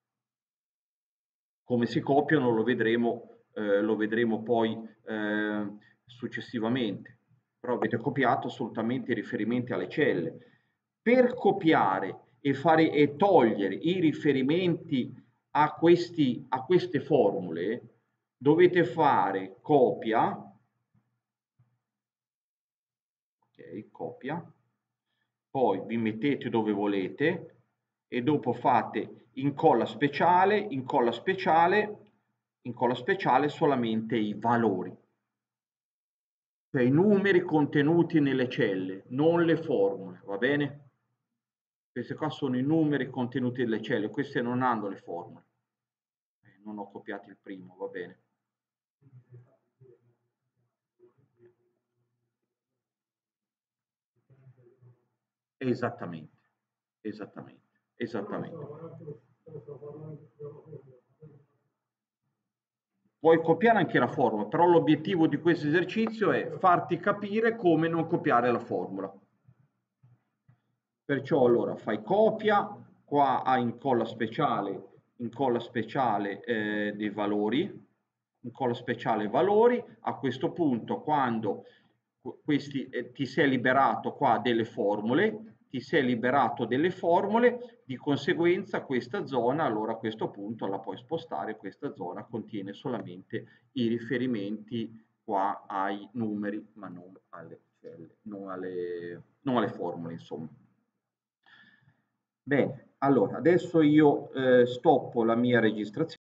Come si copiano lo vedremo, eh, lo vedremo poi eh, successivamente, però avete copiato assolutamente i riferimenti alle celle. Per copiare e, fare, e togliere i riferimenti a, questi, a queste formule dovete fare copia, ok, copia, poi vi mettete dove volete e dopo fate incolla speciale, incolla speciale, incolla speciale solamente i valori, cioè i numeri contenuti nelle celle, non le formule, va bene? Questi qua sono i numeri contenuti nelle celle, queste non hanno le formule. Eh, non ho copiato il primo, va bene. Esattamente, esattamente, esattamente. puoi copiare anche la formula, però l'obiettivo di questo esercizio è farti capire come non copiare la formula. Perciò allora fai copia, qua hai incolla speciale, incolla speciale eh, dei valori, incolla speciale valori, a questo punto quando questi, eh, ti sei liberato qua delle formule, ti sei liberato delle formule, di conseguenza questa zona, allora a questo punto la puoi spostare, questa zona contiene solamente i riferimenti qua ai numeri, ma non alle celle, non alle, non alle formule, insomma. Bene, allora adesso io eh, stoppo la mia registrazione.